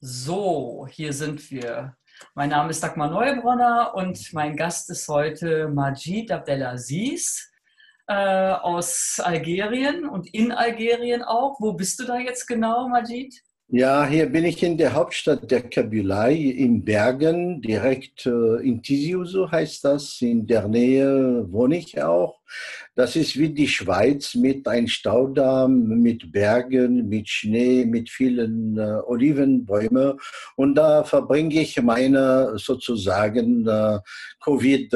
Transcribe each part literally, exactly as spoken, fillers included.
So, hier sind wir. Mein Name ist Dagmar Neubronner und mein Gast ist heute Majid Abdelaziz äh, aus Algerien und in Algerien auch. Wo bist du da jetzt genau, Majid? Ja, hier bin ich in der Hauptstadt der Kabylei, in Bergen, direkt äh, in Tizi so heißt das. In der Nähe wohne ich auch. Das ist wie die Schweiz mit einem Staudamm, mit Bergen, mit Schnee, mit vielen äh, Olivenbäumen. Und da verbringe ich meine sozusagen äh, Covid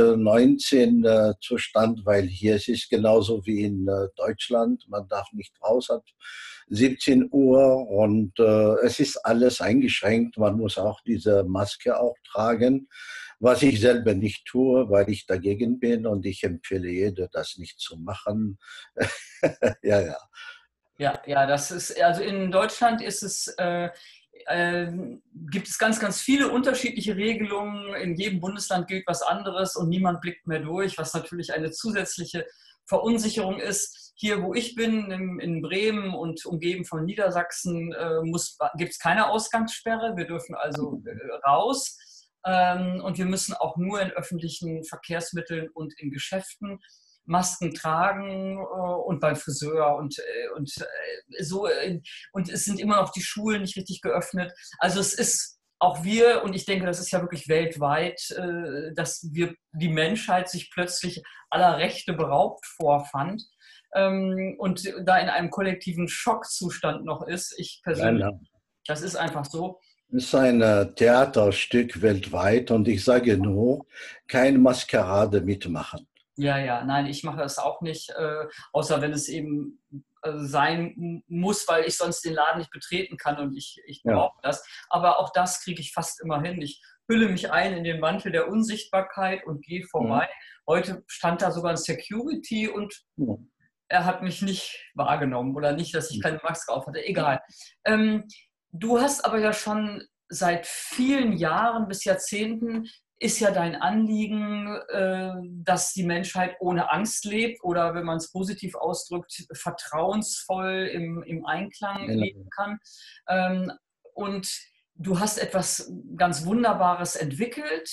neunzehn-Zustand, weil hier es ist genauso wie in äh, Deutschland. Man darf nicht raus ab siebzehn Uhr und äh, es ist alles eingeschränkt. Man muss auch diese Maske auch tragen, was ich selber nicht tue, weil ich dagegen bin und ich empfehle jedem, das nicht zu machen. Ja, ja. Ja, ja, das ist, also in Deutschland ist es, äh, äh, gibt es ganz, ganz viele unterschiedliche Regelungen. In jedem Bundesland gilt was anderes und niemand blickt mehr durch, was natürlich eine zusätzliche Verunsicherung ist. Hier, wo ich bin, in, in Bremen und umgeben von Niedersachsen, äh, gibt es keine Ausgangssperre. Wir dürfen also äh, raus. Ähm, und wir müssen auch nur in öffentlichen Verkehrsmitteln und in Geschäften Masken tragen äh, und beim Friseur und, äh, und äh, so. Äh, und es sind immer noch die Schulen nicht richtig geöffnet. Also es ist auch wir, und ich denke, das ist ja wirklich weltweit, äh, dass wir die Menschheit sich plötzlich aller Rechte beraubt vorfand ähm, und da in einem kollektiven Schockzustand noch ist. Ich persönlich, Nein, das ist einfach so. es ist ein äh, Theaterstück weltweit und ich sage nur, kein Maskerade mitmachen. Ja, ja, nein, ich mache das auch nicht, äh, außer wenn es eben äh, sein muss, weil ich sonst den Laden nicht betreten kann und ich, ich Ja. brauche das. Aber auch das kriege ich fast immer hin. Ich hülle mich ein in den Mantel der Unsichtbarkeit und gehe Mhm. vorbei. Heute stand da sogar ein Security und Ja. er hat mich nicht wahrgenommen oder nicht, dass ich keine Maske auf hatte. Egal. Ähm, du hast aber ja schon seit vielen Jahren bis Jahrzehnten ist ja dein Anliegen, äh, dass die Menschheit ohne Angst lebt oder, wenn man es positiv ausdrückt, vertrauensvoll im, im Einklang leben kann. Ähm, und du hast etwas ganz Wunderbares entwickelt.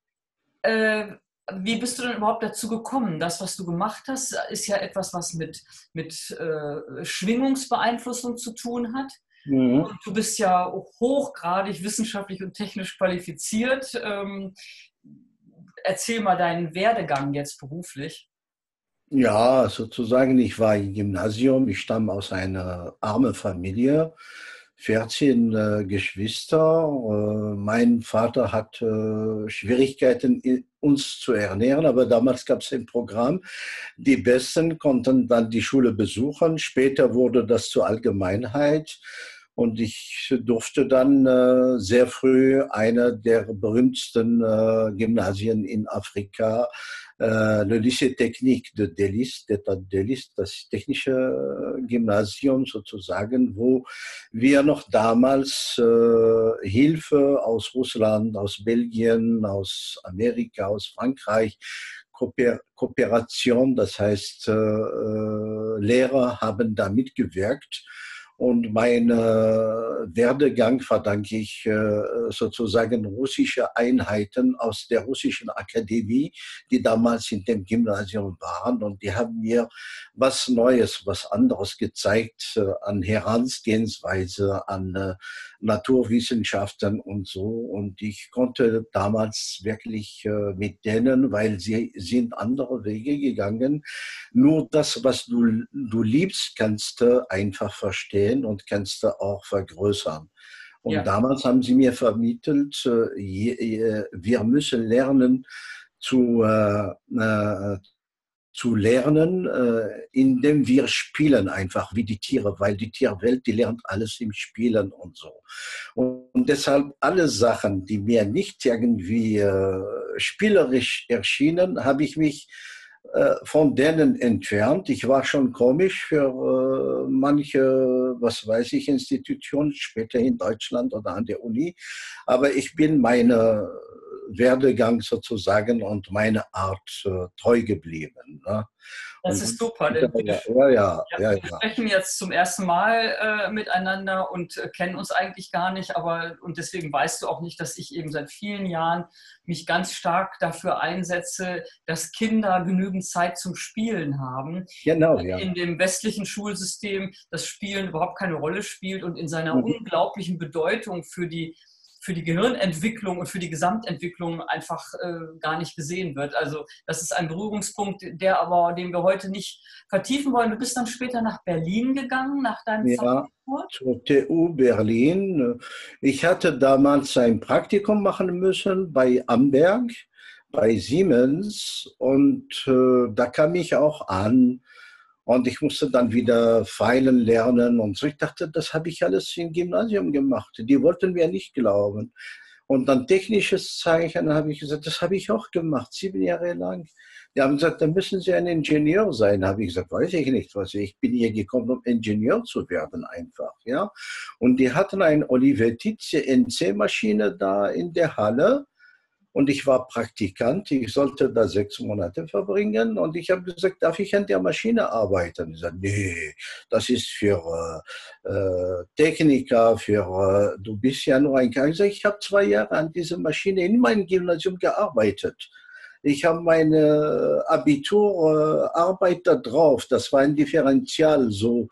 Äh, Wie bist du denn überhaupt dazu gekommen? Das, was du gemacht hast, ist ja etwas, was mit, mit äh, Schwingungsbeeinflussung zu tun hat. Mhm. Und du bist ja hochgradig wissenschaftlich und technisch qualifiziert. Ähm, erzähl mal deinen Werdegang jetzt beruflich. Ja, sozusagen, ich war im Gymnasium, ich stamme aus einer armen Familie, vierzehn äh, Geschwister. Äh, mein Vater hat äh, Schwierigkeiten, i- uns zu ernähren, aber damals gab es ein Programm. Die Besten konnten dann die Schule besuchen. Später wurde das zur Allgemeinheit. Und ich durfte dann äh, sehr früh einer der berühmtesten äh, Gymnasien in Afrika, äh, le Lycée Technique de Delis, d'État de Delis, das technische Gymnasium sozusagen, wo wir noch damals äh, Hilfe aus Russland, aus Belgien, aus Amerika, aus Frankreich, Kooper Kooperation, das heißt, äh, äh, Lehrer haben da mitgewirkt. Und meinen Werdegang verdanke ich äh, sozusagen russische Einheiten aus der russischen Akademie, die damals in dem Gymnasium waren. Und die haben mir was Neues, was anderes gezeigt äh, an Herangehensweise, an äh, Naturwissenschaften und so. Und ich konnte damals wirklich äh, mit denen, weil sie sind andere Wege gegangen, nur das, was du, du liebst, kannst du einfach verstehen und kannst du auch vergrößern. Und Ja, damals haben sie mir vermittelt, äh, je, je, wir müssen lernen zu, äh, äh, zu lernen, äh, indem wir spielen einfach wie die Tiere, weil die Tierwelt, die lernt alles im Spielen und so. Und, und deshalb alle Sachen, die mir nicht irgendwie äh, spielerisch erschienen, habe ich mich äh, von denen entfernt. Ich war schon komisch für äh, manche, was weiß ich, Institutionen, später in Deutschland oder an der Uni. Aber ich bin meine Werdegang sozusagen und meine Art äh, treu geblieben. Ne? Das Und ist super, denn wir, ja, ja, ja, ja, wir ja. sprechen jetzt zum ersten Mal äh, miteinander und äh, kennen uns eigentlich gar nicht, aber und deswegen weißt du auch nicht, dass ich eben seit vielen Jahren mich ganz stark dafür einsetze, dass Kinder genügend Zeit zum Spielen haben. Genau, ja. In dem westlichen Schulsystem das Spielen überhaupt keine Rolle spielt und in seiner Mhm. unglaublichen Bedeutung für die für die Gehirnentwicklung und für die Gesamtentwicklung einfach äh, gar nicht gesehen wird. Also das ist ein Berührungspunkt, der aber, den wir heute nicht vertiefen wollen. Du bist dann später nach Berlin gegangen, nach deinem Ja, Fachabitur? zur T U Berlin. Ich hatte damals ein Praktikum machen müssen bei Amberg, bei Siemens und äh, da kam ich auch an und ich musste dann wieder feilen lernen und so. Ich dachte, das habe ich alles im Gymnasium gemacht. Die wollten mir nicht glauben. Und dann technisches Zeichnen habe ich gesagt, das habe ich auch gemacht, sieben Jahre lang. Die haben gesagt, dann müssen Sie ein Ingenieur sein. Habe ich gesagt, weiß ich nicht, was ich bin hier gekommen, um Ingenieur zu werden einfach, ja. Und die hatten eine Olivetti N C-Maschine da in der Halle. Und ich war Praktikant, ich sollte da sechs Monate verbringen und ich habe gesagt, darf ich an der Maschine arbeiten? Ich sagte, nee, das ist für äh, äh, Techniker, für, äh, du bist ja nur ein Kerl. Ich sage, ich habe zwei Jahre an dieser Maschine in meinem Gymnasium gearbeitet. Ich habe meine Abiturarbeit da drauf, das war ein Differential so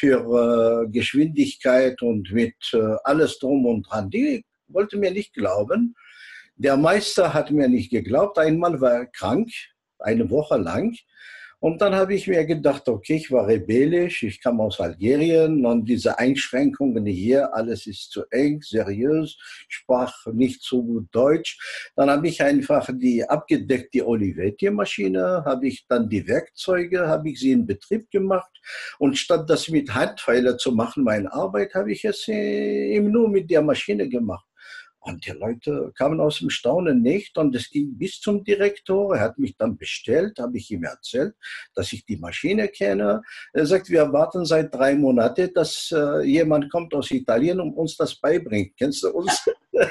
für äh, Geschwindigkeit und mit äh, alles drum und dran. Die wollte mir nicht glauben. Der Meister hat mir nicht geglaubt. Einmal war er krank, eine Woche lang. Und dann habe ich mir gedacht, okay, ich war rebellisch, ich kam aus Algerien und diese Einschränkungen hier, alles ist zu eng, seriös, sprach nicht so gut Deutsch. Dann habe ich einfach die abgedeckte Olivetti-Maschine, habe ich dann die Werkzeuge, habe ich sie in Betrieb gemacht und statt das mit Handpfeiler zu machen, meine Arbeit, habe ich es eben nur mit der Maschine gemacht. Und die Leute kamen aus dem Staunen nicht und es ging bis zum Direktor. Er hat mich dann bestellt, habe ich ihm erzählt, dass ich die Maschine kenne. Er sagt, wir warten seit drei Monaten, dass äh, jemand kommt aus Italien und uns das beibringt. Kennst du uns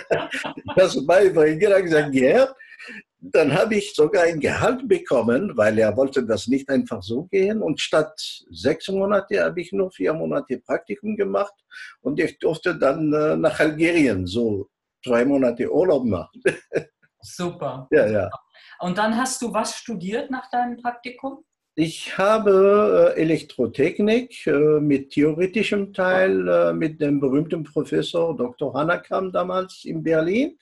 das beibringen? Er hat gesagt, ja. Dann habe ich sogar ein Gehalt bekommen, weil er wollte das nicht einfach so gehen. Und statt sechs Monate habe ich nur vier Monate Praktikum gemacht und ich durfte dann äh, nach Algerien so zwei Monate Urlaub machen. Super. Ja, ja. Und dann hast du was studiert nach deinem Praktikum? Ich habe äh, Elektrotechnik äh, mit theoretischem Teil äh, mit dem berühmten Professor Doktor Hanakam damals in Berlin.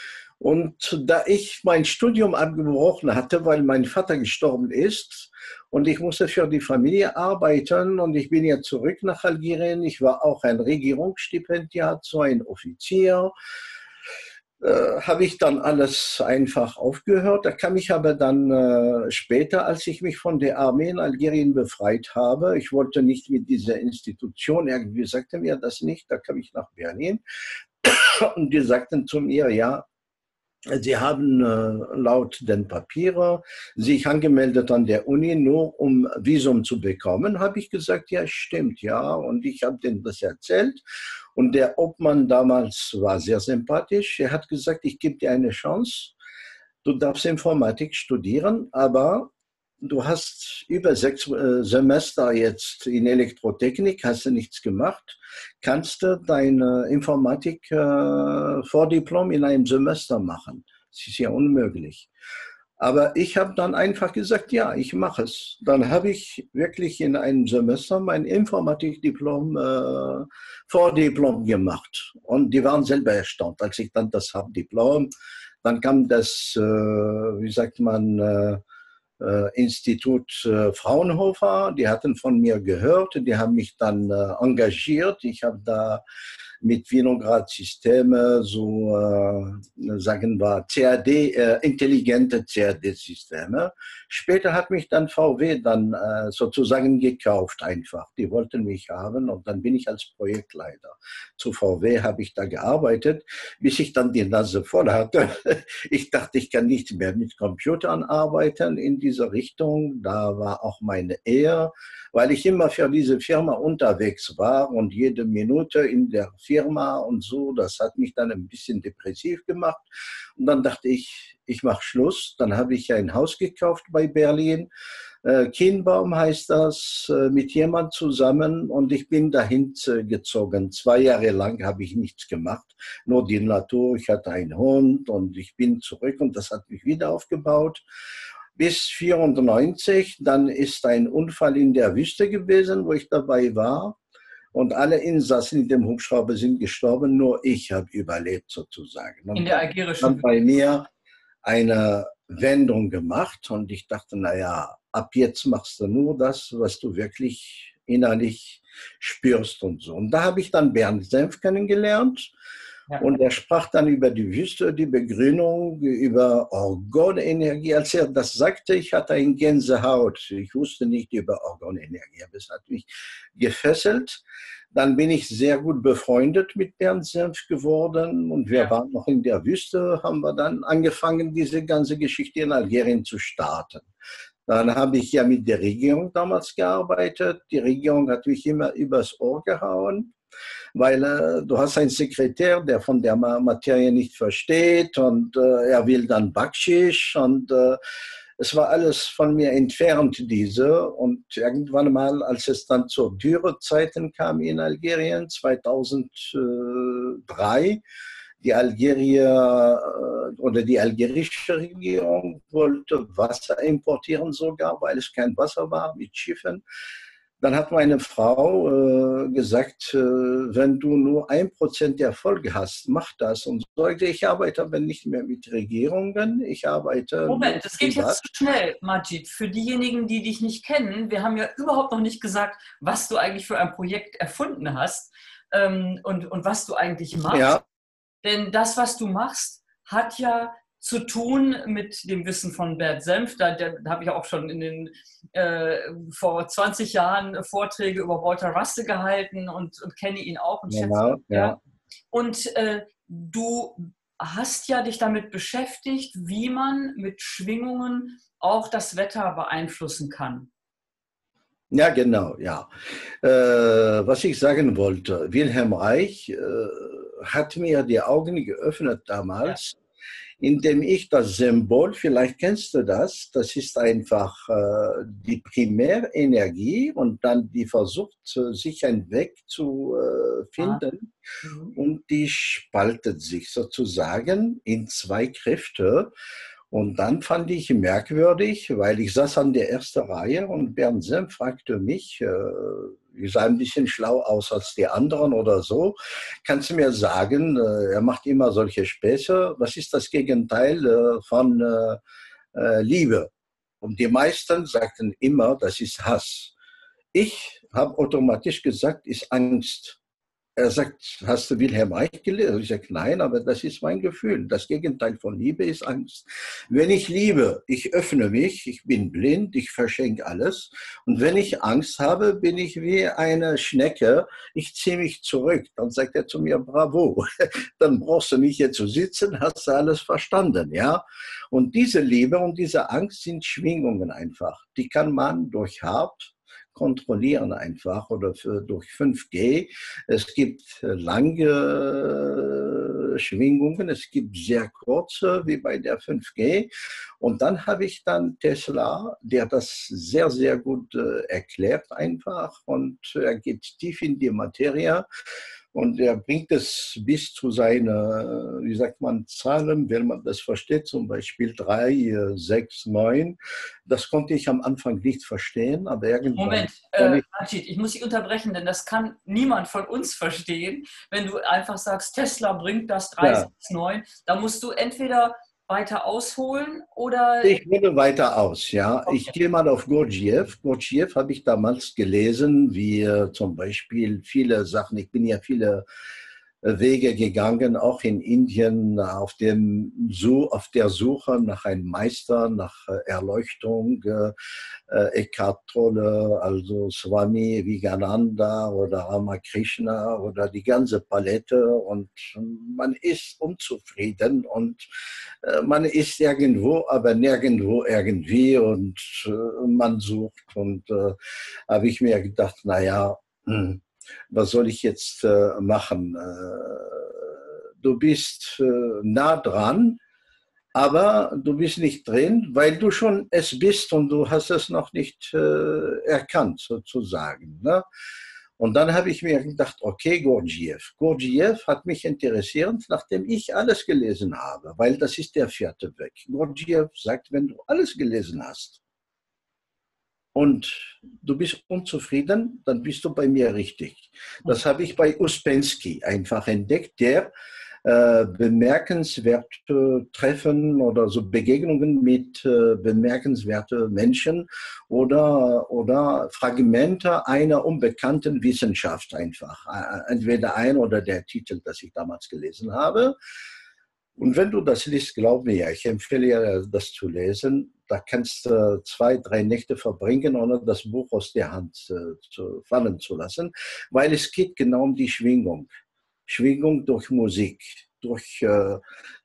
Und da ich mein Studium abgebrochen hatte, weil mein Vater gestorben ist und ich musste für die Familie arbeiten und ich bin ja zurück nach Algerien. Ich war auch ein Regierungsstipendiat, so ein Offizier. Äh, habe ich dann alles einfach aufgehört. Da kam ich aber dann äh, später, als ich mich von der Armee in Algerien befreit habe, ich wollte nicht mit dieser Institution, irgendwie sagte mir das nicht, da kam ich nach Berlin und die sagten zu mir, ja, Sie haben äh, laut den Papieren sich angemeldet an der Uni, nur um Visum zu bekommen. Habe ich gesagt, ja, stimmt, ja. Und ich habe denen das erzählt. Und der Obmann damals war sehr sympathisch. Er hat gesagt, ich gebe dir eine Chance. Du darfst Informatik studieren, aber du hast über sechs äh, Semester jetzt in Elektrotechnik, hast du nichts gemacht, kannst du deine Informatik äh, Vordiplom in einem Semester machen. Das ist ja unmöglich. Aber ich habe dann einfach gesagt, ja, ich mache es. Dann habe ich wirklich in einem Semester mein Informatikdiplom, äh, Vordiplom gemacht. Und die waren selber erstaunt, als ich dann das Hauptdiplom, dann kam das, äh, wie sagt man, äh, äh, Institut äh, Fraunhofer, die hatten von mir gehört, die haben mich dann äh, engagiert. Ich habe da mit Vinograd-Systeme, so äh, sagen wir C A D, äh, intelligente C A D-Systeme Später hat mich dann V W dann äh, sozusagen gekauft einfach. Die wollten mich haben und dann bin ich als Projektleiter. Zu V W habe ich da gearbeitet, bis ich dann die Nase voll hatte. Ich dachte, ich kann nicht mehr mit Computern arbeiten in dieser Richtung. Da war auch meine Ehe, weil ich immer für diese Firma unterwegs war und jede Minute in der Firma und so, das hat mich dann ein bisschen depressiv gemacht. Und dann dachte ich, ich mache Schluss. Dann habe ich ein Haus gekauft bei Berlin. Äh, Kienbaum heißt das, äh, mit jemand zusammen und ich bin dahin äh, gezogen. Zwei Jahre lang habe ich nichts gemacht, nur die Natur. Ich hatte einen Hund und ich bin zurück und das hat mich wieder aufgebaut. Bis vierundneunzig, dann ist ein Unfall in der Wüste gewesen, wo ich dabei war. Und alle Insassen in dem Hubschrauber sind gestorben, nur ich habe überlebt sozusagen. Und In der algerischen dann bei mir eine Wendung gemacht und ich dachte, naja, ab jetzt machst du nur das, was du wirklich innerlich spürst und so. Und da habe ich dann Bernd Senf kennengelernt. Ja. Und er sprach dann über die Wüste, die Begrünung, über Organenergie. Als er das sagte, ich hatte eine Gänsehaut. Ich wusste nicht über Organenergie, aber es hat mich gefesselt. Dann bin ich sehr gut befreundet mit Bernd Senf geworden und wir Ja. waren noch in der Wüste, haben wir dann angefangen, diese ganze Geschichte in Algerien zu starten. Dann habe ich ja mit der Regierung damals gearbeitet. Die Regierung hat mich immer übers Ohr gehauen, weil äh, du hast einen Sekretär, der von der Materie nicht versteht und äh, er will dann Backschisch und äh, es war alles von mir entfernt, diese. Und irgendwann mal, als es dann zur Dürrezeiten kam in Algerien, zweitausenddrei, die Algerier oder die algerische Regierung wollte Wasser importieren sogar, weil es kein Wasser war mit Schiffen. Dann hat meine Frau äh, gesagt, äh, wenn du nur ein Prozent Erfolg hast, mach das. Und sagte, ich arbeite aber nicht mehr mit Regierungen, ich arbeite Moment, das geht privat. jetzt zu schnell, Majid. Für diejenigen, die dich nicht kennen, wir haben ja überhaupt noch nicht gesagt, was du eigentlich für ein Projekt erfunden hast ähm, und, und was du eigentlich machst. Ja. Denn das, was du machst, hat ja zu tun mit dem Wissen von Bert Senf. Da, da, da habe ich auch schon in den, äh, vor zwanzig Jahren Vorträge über Walter Russell gehalten und, und kenne ihn auch und schätze Genau, ihn. ja. Und äh, du hast ja dich damit beschäftigt, wie man mit Schwingungen auch das Wetter beeinflussen kann. Ja, genau, ja. Äh, was ich sagen wollte, Wilhelm Reich äh, hat mir die Augen geöffnet damals, ja, indem ich das Symbol, vielleicht kennst du das, das ist einfach äh, die Primärenergie und dann die versucht, sich einen Weg zu äh, finden, ah, mhm, und die spaltet sich sozusagen in zwei Kräfte. Und dann fand ich merkwürdig, weil ich saß an der ersten Reihe und Bernd Senf fragte mich, äh, ich sah ein bisschen schlau aus als die anderen oder so, kannst du mir sagen, äh, er macht immer solche Späße, was ist das Gegenteil äh, von äh, äh, Liebe? Und die meisten sagten immer, das ist Hass. Ich habe automatisch gesagt, ist Angst. Er sagt, hast du Wilhelm Reich gelesen? Ich sage, nein, aber das ist mein Gefühl. Das Gegenteil von Liebe ist Angst. Wenn ich liebe, ich öffne mich, ich bin blind, ich verschenke alles. Und wenn ich Angst habe, bin ich wie eine Schnecke, ich ziehe mich zurück. Dann sagt er zu mir, bravo, dann brauchst du nicht hier zu sitzen, hast du alles verstanden, ja? Und diese Liebe und diese Angst sind Schwingungen einfach. Die kann man durch Hart kontrollieren einfach oder für, durch fünf G. Es gibt lange Schwingungen, es gibt sehr kurze, wie bei der fünf G. Und dann habe ich dann Tesla, der das sehr, sehr gut äh, erklärt einfach und er geht tief in die Materie. Und er bringt es bis zu seinen, wie sagt man, Zahlen, wenn man das versteht, zum Beispiel drei, sechs, neun. Das konnte ich am Anfang nicht verstehen, aber irgendwann... Moment, äh, Majid, ich muss dich unterbrechen, denn das kann niemand von uns verstehen. Wenn du einfach sagst, Tesla bringt das drei, sechs, neun, da musst du entweder weiter ausholen oder... Ich hole weiter aus, ja. Okay. Ich gehe mal auf Gurdjieff. Gurdjieff habe ich damals gelesen, wie äh, zum Beispiel viele Sachen, ich bin ja viele Wege gegangen, auch in Indien, auf, dem, auf der Suche nach einem Meister, nach Erleuchtung. Eckhart Tolle, also Swami Vivekananda oder Ramakrishna oder die ganze Palette, und man ist unzufrieden und man ist irgendwo, aber nirgendwo irgendwie, und man sucht, und äh, habe ich mir gedacht, naja, hm, was soll ich jetzt äh, machen? Äh, du bist äh, nah dran, aber du bist nicht drin, weil du schon es bist und du hast es noch nicht äh, erkannt, sozusagen. Ne? Und dann habe ich mir gedacht, okay, Gurdjieff. Gurdjieff hat mich interessiert, nachdem ich alles gelesen habe, weil das ist der vierte Weg. Gurdjieff sagt, wenn du alles gelesen hast und du bist unzufrieden, dann bist du bei mir richtig. Das habe ich bei Uspensky einfach entdeckt, der äh, bemerkenswerte Treffen oder so Begegnungen mit äh, bemerkenswerten Menschen oder, oder Fragmente einer unbekannten Wissenschaft einfach. Äh, entweder ein oder der Titel, das ich damals gelesen habe. Und wenn du das liest, glaub mir, ich empfehle dir, das zu lesen. Da kannst du zwei, drei Nächte verbringen, ohne das Buch aus der Hand äh, zu, fallen zu lassen, weil es geht genau um die Schwingung. Schwingung durch Musik, durch, äh, äh,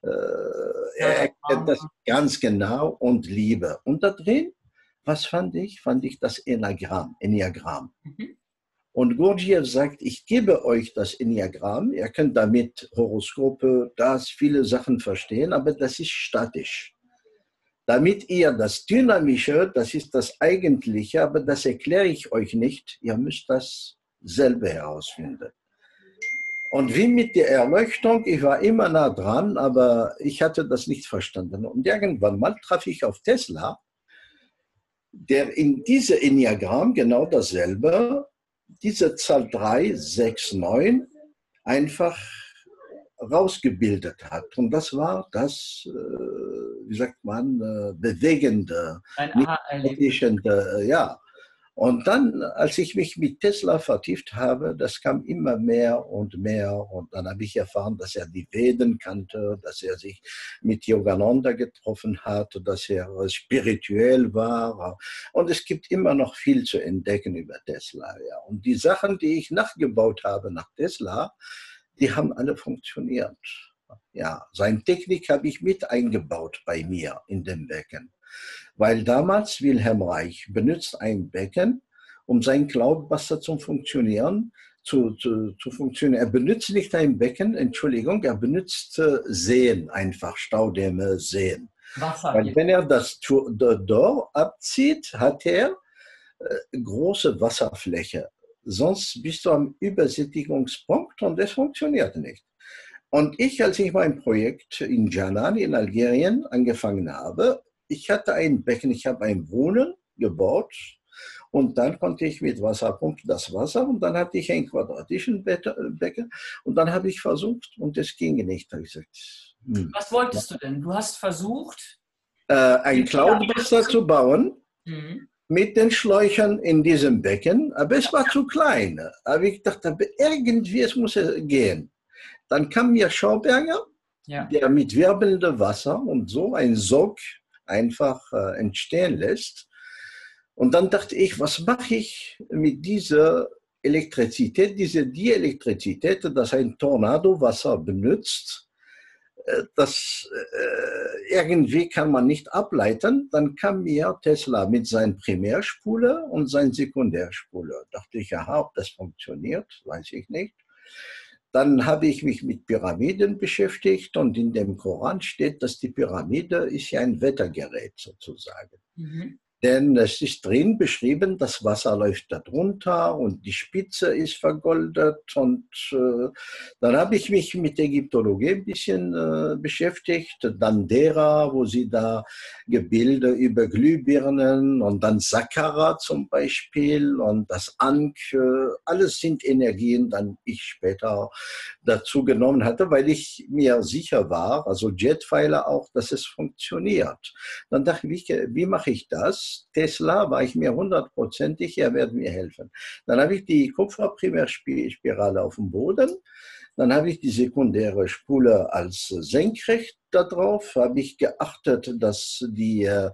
er erklärt das ganz genau, und Liebe. Und da drin, was fand ich? Fand ich das Enneagramm. Enneagramm. Mhm. Und Gurdjieff sagt, ich gebe euch das Enneagramm, ihr könnt damit Horoskope, das, viele Sachen verstehen, aber das ist statisch. Damit ihr das Dynamische, das ist das Eigentliche, aber das erkläre ich euch nicht, ihr müsst das selber herausfinden. Und wie mit der Erleuchtung, ich war immer nah dran, aber ich hatte das nicht verstanden. Und irgendwann mal traf ich auf Tesla, der in diesem Enneagramm genau dasselbe, diese Zahl drei, sechs, neun einfach rausgebildet hat. Und das war das, wie sagt man, bewegende, nicht, ja. Und dann, als ich mich mit Tesla vertieft habe, das kam immer mehr und mehr. Und dann habe ich erfahren, dass er die Veden kannte, dass er sich mit Yogananda getroffen hat, dass er spirituell war. Und es gibt immer noch viel zu entdecken über Tesla. Ja. Und die Sachen, die ich nachgebaut habe nach Tesla, die haben alle funktioniert. Ja, seine Technik habe ich mit eingebaut bei mir in dem Becken. Weil damals Wilhelm Reich benutzt ein Becken, um sein Cloudbuster zu funktionieren, zu, zu, zu funktionieren. Er benutzt nicht ein Becken, Entschuldigung, er benutzt äh, Seen, einfach Staudämme, Seen. Wasser, Weil ja. Wenn er das Dor abzieht, hat er äh, große Wasserfläche. Sonst bist du am Übersättigungspunkt und das funktioniert nicht. Und ich, als ich mein Projekt in Djanan in Algerien angefangen habe, ich hatte ein Becken, ich habe einen Brunnen gebaut und dann konnte ich mit Wasserpumpe das Wasser, und dann hatte ich einen quadratischen Becken und dann habe ich versucht und es ging nicht. Ich gesagt, hm. Was wolltest du denn? Du hast versucht, äh, ein Cloudbuster zu bauen. Mhm. Mit den Schläuchern in diesem Becken, aber es war zu klein. Aber ich dachte, irgendwie es muss es gehen. Dann kam mir Schauberger, ja. der mit wirbelndem Wasser und so ein Sog einfach äh, entstehen lässt. Und dann dachte ich, was mache ich mit dieser Elektrizität, diese Dielektrizität, das ein Tornadowasser benutzt, das äh, irgendwie kann man nicht ableiten. Dann kam mir Tesla mit seiner Primärspule und seiner Sekundärspule. Dachte ich, aha, ob das funktioniert, weiß ich nicht. Dann habe ich mich mit Pyramiden beschäftigt, und in dem Koran steht, dass die Pyramide ist ja ein Wettergerät sozusagen. Mhm. Denn es ist drin beschrieben, das Wasser läuft da drunter und die Spitze ist vergoldet. Und äh, dann habe ich mich mit Ägyptologie ein bisschen äh, beschäftigt. Dann Dera, wo sie da Gebilde über Glühbirnen, und dann Saqqara zum Beispiel und das Ankh, äh, alles sind Energien, die ich später dazu genommen hatte, weil ich mir sicher war, also Jetpfeiler auch, dass es funktioniert. Dann dachte ich, wie mache ich das? als Tesla war ich mir hundertprozentig, er wird mir helfen. Dann habe ich die Kupferprimärspirale auf dem Boden. Dann habe ich die sekundäre Spule als senkrecht darauf, habe ich geachtet, dass die äh,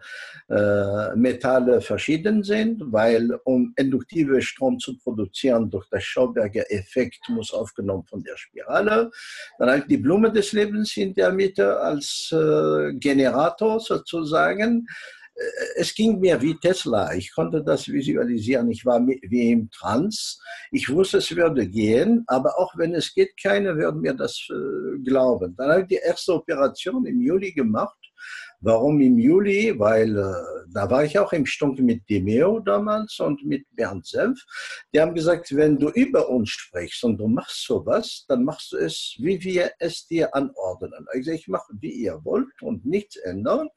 Metalle verschieden sind, weil um induktive Strom zu produzieren durch das Schauberger Effekt muss aufgenommen von der Spirale. Dann habe ich die Blume des Lebens in der Mitte als äh, Generator sozusagen. Es ging mir wie Tesla. Ich konnte das visualisieren. Ich war wie im Trance. Ich wusste, es würde gehen, aber auch wenn es geht, keiner würde mir das äh, glauben. Dann habe ich die erste Operation im Juli gemacht. Warum im Juli? Weil äh, da war ich auch im Stunk mit Demeo damals und mit Bernd Senf. Die haben gesagt, wenn du über uns sprichst und du machst sowas, dann machst du es, wie wir es dir anordnen. Ich sage, ich mache, wie ihr wollt und nichts ändern.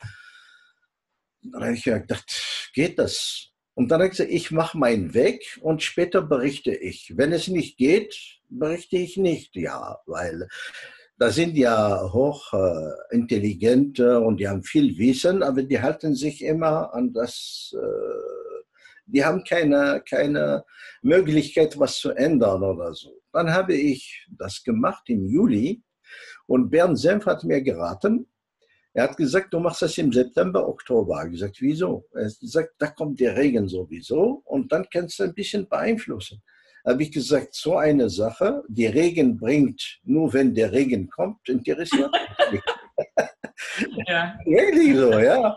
Dann habe ich gedacht, geht das? Und dann habe ich gesagt, ich mache meinen Weg und später berichte ich. Wenn es nicht geht, berichte ich nicht. Ja, weil da sind ja hochintelligente äh, und die haben viel Wissen, aber die halten sich immer an das, äh, die haben keine, keine Möglichkeit, was zu ändern oder so. Dann habe ich das gemacht im Juli und Bernd Senf hat mir geraten. Er hat gesagt, du machst das im September, Oktober. Ich habe gesagt, wieso? Er hat gesagt, da kommt der Regen sowieso und dann kannst du ein bisschen beeinflussen. Da habe ich gesagt, so eine Sache, die Regen bringt, nur wenn der Regen kommt, interessiert mich nicht. Ja. Wirklich so, ja.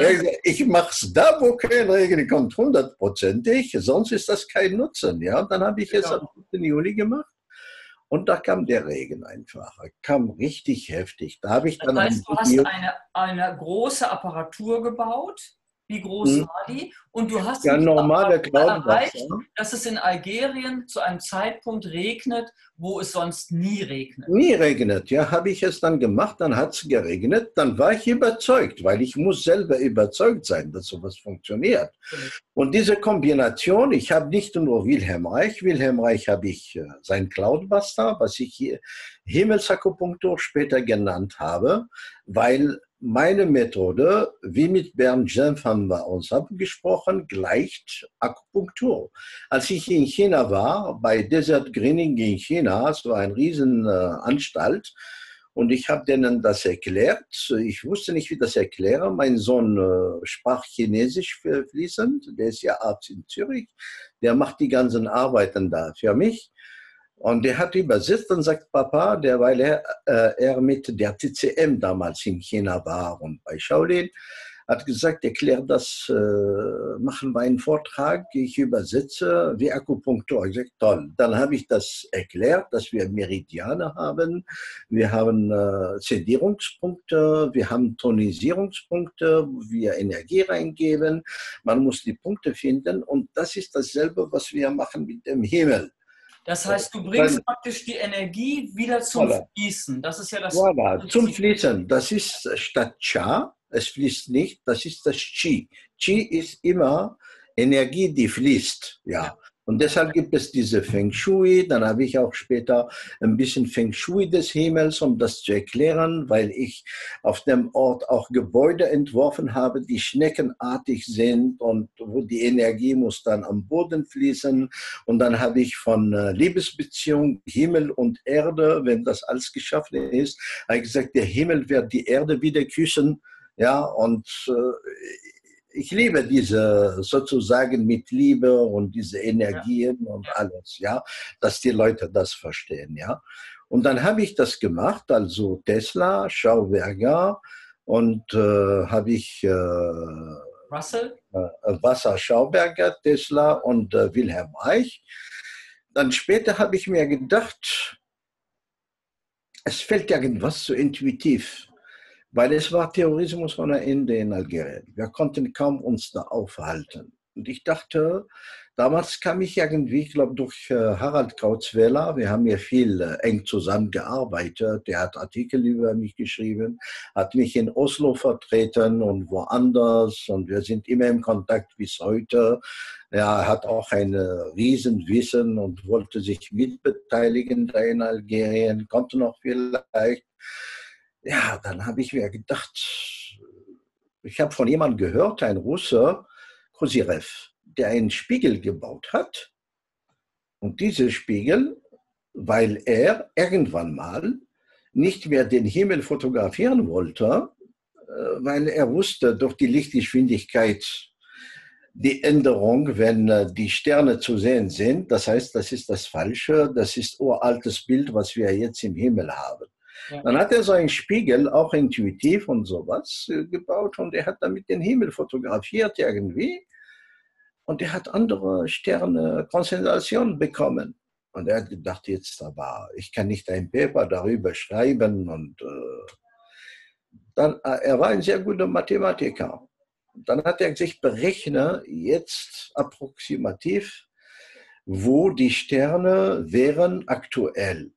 Ich mache es da, wo kein Regen kommt, hundertprozentig, sonst ist das kein Nutzen. Ja, dann habe ich es am siebten Juli gemacht. Und da kam der Regen einfach. Er kam richtig heftig. Da habe ich dann das heißt, du hast eine, eine große Apparatur gebaut. Wie groß hm. war die? Und du hast ja, normale erreicht, dass es in Algerien zu einem Zeitpunkt regnet, wo es sonst nie regnet. Nie regnet, ja, habe ich es dann gemacht, dann hat es geregnet, dann war ich überzeugt, weil ich muss selber überzeugt sein, dass sowas funktioniert. Mhm. Und diese Kombination, ich habe nicht nur Wilhelm Reich, Wilhelm Reich habe ich äh, sein Cloudbuster, was ich hier Himmelsakupunktur später genannt habe, weil meine Methode, wie mit Bernd Senf haben wir uns abgesprochen, gleicht Akupunktur. Als ich in China war, bei Desert Greening in China, es war eine Riesenanstalt, und ich habe denen das erklärt. Ich wusste nicht, wie ich das erkläre. Mein Sohn äh, sprach Chinesisch fließend, der ist ja Arzt in Zürich, der macht die ganzen Arbeiten da für mich. Und der hat übersetzt und sagt, Papa, der, weil er, äh, er mit der T C M damals in China war und bei Shaolin, hat gesagt, erklär das, äh, machen wir einen Vortrag, ich übersetze wie Akupunktur. Ich sage, toll. Dann habe ich das erklärt, dass wir Meridiane haben, wir haben äh, Sedierungspunkte, wir haben Tonisierungspunkte, wo wir Energie reingeben. Man muss die Punkte finden und das ist dasselbe, was wir machen mit dem Himmel. Das heißt, du bringst dann praktisch die Energie wieder zum voilà. Fließen. Das ist ja das. Voilà, zum Fließen. Das ist statt Cha, es fließt nicht, das ist das Qi. Qi ist immer Energie, die fließt. Ja. Ja. Und deshalb gibt es diese Feng Shui. Dann habe ich auch später ein bisschen Feng Shui des Himmels, um das zu erklären, weil ich auf dem Ort auch Gebäude entworfen habe, die schneckenartig sind und wo die Energie muss dann am Boden fließen. Und dann habe ich von Liebesbeziehung, Himmel und Erde, wenn das alles geschaffen ist, habe ich gesagt, der Himmel wird die Erde wieder küssen. Ja, und äh, ich liebe diese sozusagen mit Liebe und diese Energien ja. und alles, ja, dass die Leute das verstehen, ja. Und dann habe ich das gemacht, also Tesla, Schauberger und äh, habe ich äh, Russell, äh, Wasser Schauberger, Tesla und äh, Wilhelm Reich. Dann später habe ich mir gedacht, es fällt irgendwas so intuitiv. Weil es war Terrorismus ohne Ende in Algerien. Wir konnten kaum uns da aufhalten. Und ich dachte, damals kam ich irgendwie, ich glaube durch Harald Krautzwähler, wir haben ja viel eng zusammengearbeitet, der hat Artikel über mich geschrieben, hat mich in Oslo vertreten und woanders und wir sind immer im Kontakt bis heute. Er hat auch ein Riesenwissen und wollte sich mitbeteiligen da in Algerien, konnte noch vielleicht. Ja, dann habe ich mir gedacht, ich habe von jemandem gehört, ein Russe, Kozyrew, der einen Spiegel gebaut hat. Und dieser Spiegel, weil er irgendwann mal nicht mehr den Himmel fotografieren wollte, weil er wusste, durch die Lichtgeschwindigkeit, die Änderung, wenn die Sterne zu sehen sind, das heißt, das ist das Falsche, das ist uraltes Bild, was wir jetzt im Himmel haben. Ja. Dann hat er so einen Spiegel, auch intuitiv und sowas, gebaut und er hat damit den Himmel fotografiert irgendwie und er hat andere Sterne, Konstellationen bekommen. Und er hat gedacht, jetzt aber, ich kann nicht ein Paper darüber schreiben und äh, dann, er war ein sehr guter Mathematiker. Dann hat er sich berechnet, jetzt approximativ, wo die Sterne wären aktuell.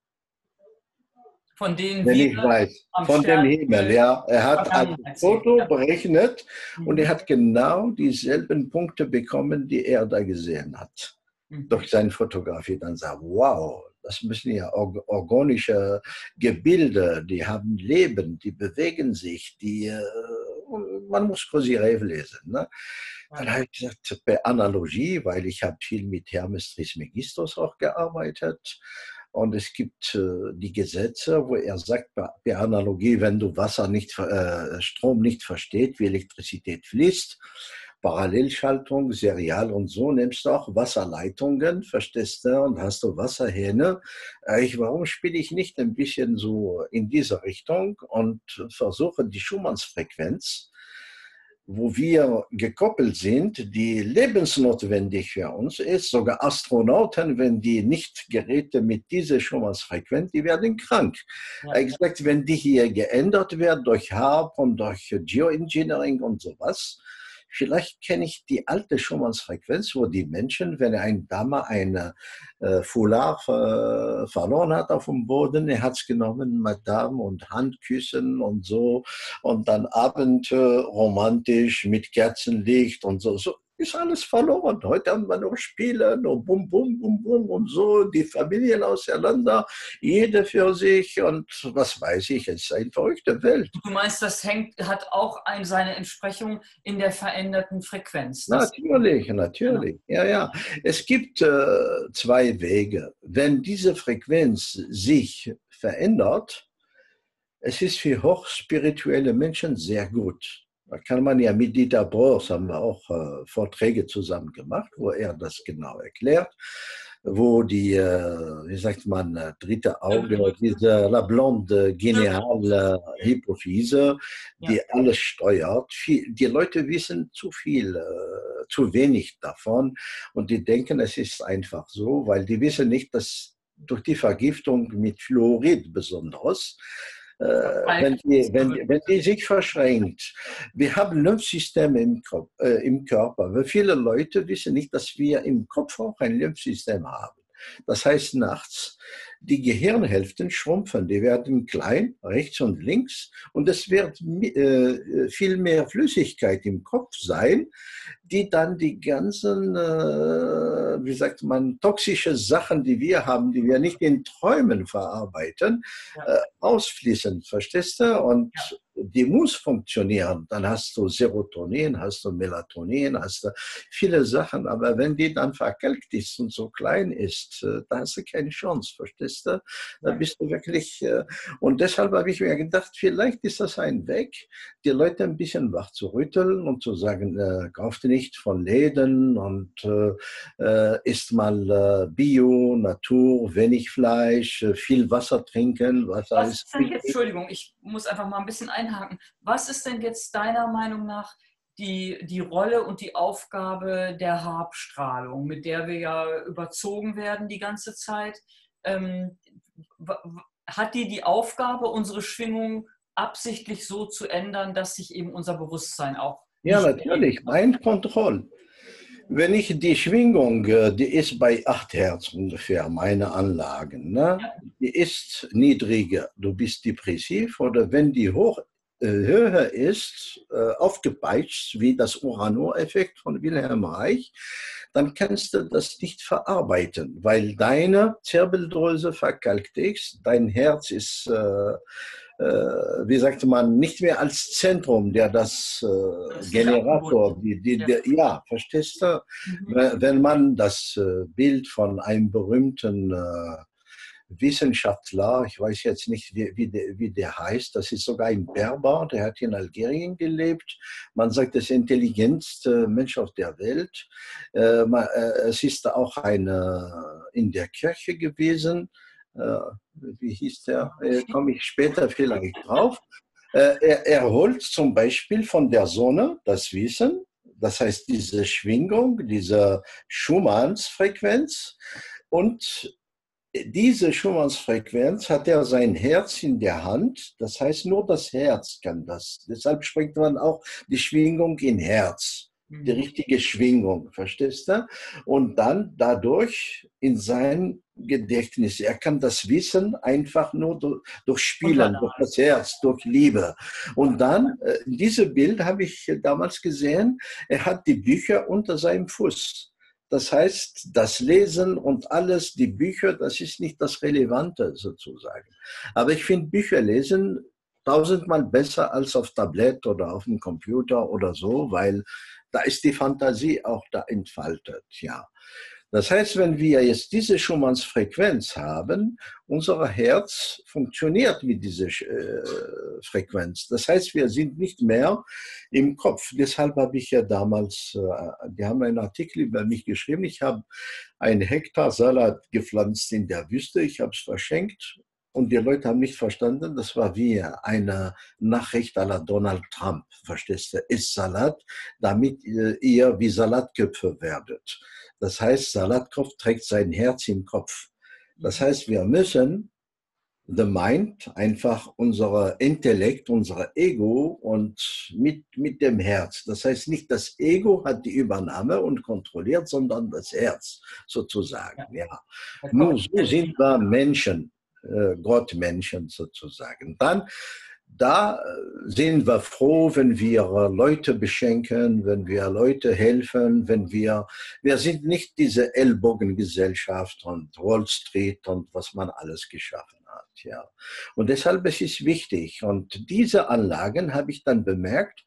Von denen Wenn ich weiß, von dem Himmel, ja. Er hat ein Foto ja. berechnet mhm. und er hat genau dieselben Punkte bekommen, die er da gesehen hat. Mhm. Durch seine Fotografie. Dann sagt, wow, das müssen ja organische Gebilde, die haben Leben, die bewegen sich, die, man muss Kozyrew lesen. Ne? Dann habe ich gesagt, per Analogie, weil ich habe viel mit Hermes Trismegistos auch gearbeitet. Und es gibt äh, die Gesetze, wo er sagt, per Analogie, wenn du Wasser nicht, äh, Strom nicht versteht, wie Elektrizität fließt, Parallelschaltung, Serial und so, nimmst du auch Wasserleitungen, verstehst du, und hast du Wasserhähne. Ich, warum spiele ich nicht ein bisschen so in diese Richtung und versuche die Schumannsfrequenz, wo wir gekoppelt sind, die lebensnotwendig für uns ist, sogar Astronauten, wenn die nicht Geräte mit dieser Schumannsfrequenz, die werden krank. Ja. Ich sage, wenn die hier geändert wird durch H A R P und durch Geoengineering und sowas, vielleicht kenne ich die alte Schumannsfrequenz, wo die Menschen, wenn ein Dame eine äh, Foulard äh, verloren hat auf dem Boden, er hat es genommen, Madame, und Handküssen und so, und dann Abend äh, romantisch mit Kerzenlicht und so, so. Ist alles verloren. Heute haben wir nur Spiele, nur bum, bum, bum, bum und so, die Familien auseinander, jede für sich und was weiß ich, es ist eine verrückte Welt. Du meinst, das hängt, hat auch ein, seine Entsprechung in der veränderten Frequenz? Natürlich, natürlich. Ja, ja. Es gibt äh, zwei Wege. Wenn diese Frequenz sich verändert, es ist für hochspirituelle Menschen sehr gut. Da kann man ja mit Dieter Broers, haben wir auch äh, Vorträge zusammen gemacht, wo er das genau erklärt, wo die, äh, wie sagt man, äh, dritte Auge, diese La Blonde Geniale Hypophyse, die ja. alles steuert. Viel, die Leute wissen zu viel, äh, zu wenig davon und die denken, es ist einfach so, weil die wissen nicht, dass durch die Vergiftung mit Fluorid besonders, Äh, wenn, die, wenn, wenn die sich verschränkt. Wir haben Lymphsysteme im, Kopf, äh, im Körper. Aber viele Leute wissen nicht, dass wir im Kopf auch ein Lymphsystem haben. Das heißt, nachts, die Gehirnhälften schrumpfen, die werden klein, rechts und links, und es wird äh, viel mehr Flüssigkeit im Kopf sein, die dann die ganzen, äh, wie sagt man, toxische Sachen, die wir haben, die wir nicht in Träumen verarbeiten, ja. äh, ausfließen, verstehst du? Und ja. die muss funktionieren. Dann hast du Serotonin, hast du Melatonin, hast du viele Sachen, aber wenn die dann verkalkt ist und so klein ist, äh, da hast du keine Chance, verstehst du? Da bist du wirklich, äh, und deshalb habe ich mir gedacht, vielleicht ist das ein Weg, die Leute ein bisschen wach zu rütteln und zu sagen, äh, kauft nicht von Läden und äh, isst mal äh, Bio, Natur, wenig Fleisch, äh, viel Wasser trinken. Wasser Was ist ist denn jetzt, Entschuldigung, ich muss einfach mal ein bisschen einhaken. Was ist denn jetzt deiner Meinung nach die, die Rolle und die Aufgabe der H A A R P-Strahlung, mit der wir ja überzogen werden die ganze Zeit? Ähm, hat die die Aufgabe, unsere Schwingung absichtlich so zu ändern, dass sich eben unser Bewusstsein auch... Ja, natürlich, Mind Control. Wenn ich die Schwingung, die ist bei acht Hertz ungefähr, meine Anlagen, ne? Ja. Die ist niedriger, du bist depressiv, oder wenn die hoch äh, höher ist, äh, aufgepeitscht, wie das Urano-Effekt von Wilhelm Reich, dann kannst du das nicht verarbeiten, weil deine Zirbeldrüse verkalkt ist, dein Herz ist äh, äh, wie sagte man, nicht mehr als Zentrum, der das äh, Generator, die, die, ja. Der, ja, verstehst du? Mhm. Wenn man das äh, Bild von einem berühmten äh, Wissenschaftler, ich weiß jetzt nicht, wie, wie, der, wie der heißt, das ist sogar ein Berber, der hat in Algerien gelebt. Man sagt, das intelligenteste Mensch auf der Welt. Äh, man, äh, es ist auch eine in der Kirche gewesen. Äh, wie hieß der? Äh, komme ich später vielleicht drauf. Äh, er, er holt zum Beispiel von der Sonne das Wissen, das heißt diese Schwingung, diese Schumannsfrequenz, und diese Schumannsfrequenz hat er sein Herz in der Hand, das heißt nur das Herz kann das. Deshalb spricht man auch die Schwingung in Herz, die richtige Schwingung, verstehst du? Und dann dadurch in sein Gedächtnis. Er kann das Wissen einfach nur durch, durch Spielen, durch das Herz, durch Liebe. Und dann, äh, dieses Bild habe ich damals gesehen, er hat die Bücher unter seinem Fuß. Das heißt, das Lesen und alles, die Bücher, das ist nicht das Relevante sozusagen. Aber ich finde Bücher lesen tausendmal besser als auf Tablet oder auf dem Computer oder so, weil da ist die Fantasie auch da entfaltet, ja. Das heißt, wenn wir jetzt diese Schumanns-Frequenz haben, unser Herz funktioniert mit dieser äh, Frequenz. Das heißt, wir sind nicht mehr im Kopf. Deshalb habe ich ja damals, äh, die haben einen Artikel über mich geschrieben, ich habe einen Hektar Salat gepflanzt in der Wüste, ich habe es verschenkt. Und die Leute haben nicht verstanden, das war wie eine Nachricht à la Donald Trump, verstehst du? Isst Salat, damit ihr wie Salatköpfe werdet. Das heißt, Salatkopf trägt sein Herz im Kopf. Das heißt, wir müssen the mind, einfach unser Intellekt, unser Ego und mit, mit dem Herz. Das heißt, nicht das Ego hat die Übernahme und kontrolliert, sondern das Herz sozusagen. Ja. Ja. Nur so sind wir Menschen. Gottmenschen sozusagen. Dann, da sind wir froh, wenn wir Leute beschenken, wenn wir Leute helfen, wenn wir, wir sind nicht diese Ellbogengesellschaft und Wall Street und was man alles geschaffen hat. Ja. Und deshalb ist es wichtig. Und diese Anlagen habe ich dann bemerkt,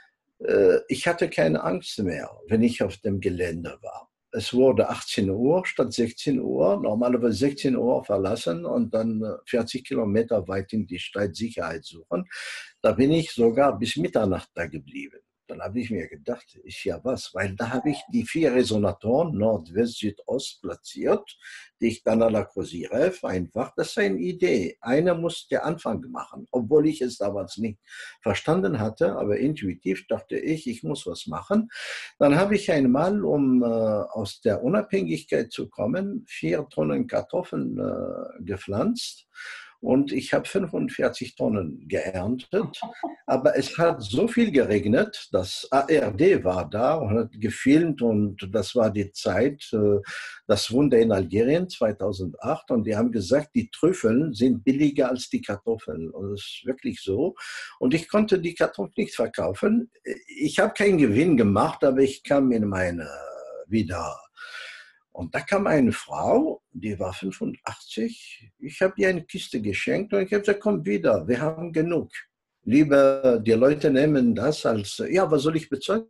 ich hatte keine Angst mehr, wenn ich auf dem Gelände war. Es wurde achtzehn Uhr statt sechzehn Uhr, normalerweise sechzehn Uhr verlassen und dann vierzig Kilometer weit in die Stadt Sicherheit suchen. Da bin ich sogar bis Mitternacht da geblieben. Dann habe ich mir gedacht, ist ja was, weil da habe ich die vier Resonatoren Nord, West, Süd, Ost platziert, die ich dann à la Kosirev einfach, das ist eine Idee. Einer muss den Anfang machen, obwohl ich es damals nicht verstanden hatte, aber intuitiv dachte ich, ich muss was machen. Dann habe ich einmal, um äh, aus der Unabhängigkeit zu kommen, vier Tonnen Kartoffeln äh, gepflanzt. Und ich habe fünfundvierzig Tonnen geerntet, aber es hat so viel geregnet, das A R D war da und hat gefilmt und das war die Zeit, das Wunder in Algerien zweitausendacht und die haben gesagt, die Trüffeln sind billiger als die Kartoffeln und das ist wirklich so und ich konnte die Kartoffeln nicht verkaufen. Ich habe keinen Gewinn gemacht, aber ich kam in meine wieder. Und da kam eine Frau, die war fünfundachtzig. Ich habe ihr eine Kiste geschenkt und ich habe gesagt, komm wieder, wir haben genug. Lieber, die Leute nehmen das als, ja, was soll ich bezahlen?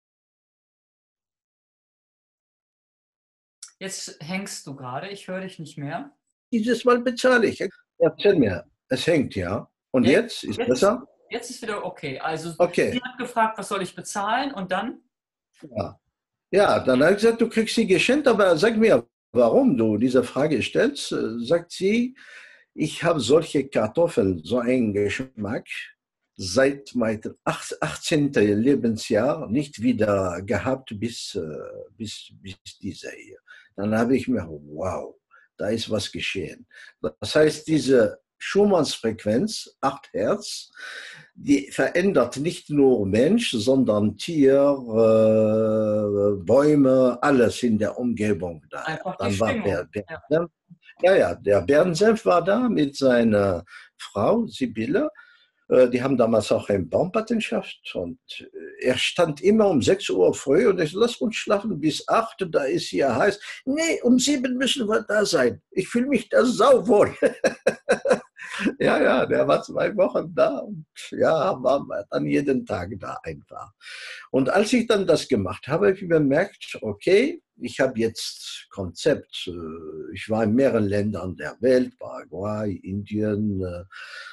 Jetzt hängst du gerade, ich höre dich nicht mehr. Dieses Mal bezahle ich. Erzähl mir, es hängt, ja. Und jetzt, jetzt ist jetzt, besser? Jetzt ist wieder okay. Also okay. Sie hat gefragt, was soll ich bezahlen und dann? Ja. Ja, dann habe ich gesagt, du kriegst sie geschenkt, aber sag mir, warum du diese Frage stellst. Sagt sie, ich habe solche Kartoffeln, so einen Geschmack, seit meinem achtzehnten Lebensjahr nicht wieder gehabt bis, bis, bis dieser hier. Dann habe ich mir, wow, da ist was geschehen. Das heißt, diese Schumannsfrequenz, acht Hertz, die verändert nicht nur Mensch, sondern Tier, äh, Bäume, alles in der Umgebung da. Einfach Dann die war Stimmung. der Bernsenf, ja. ja, ja, der Bernsenf war da mit seiner Frau Sibylle. Die haben damals auch eine Baumpatenschaft und er stand immer um sechs Uhr früh und ich lass uns schlafen bis acht, da ist hier heiß. Nee, um sieben müssen wir da sein. Ich fühle mich da sauwohl. Ja, ja, der war zwei Wochen da und ja, war dann jeden Tag da einfach. Und als ich dann das gemacht habe, habe ich bemerkt, okay, ich habe jetzt Konzept. äh, Ich war in mehreren Ländern der Welt, Paraguay, Indien, äh,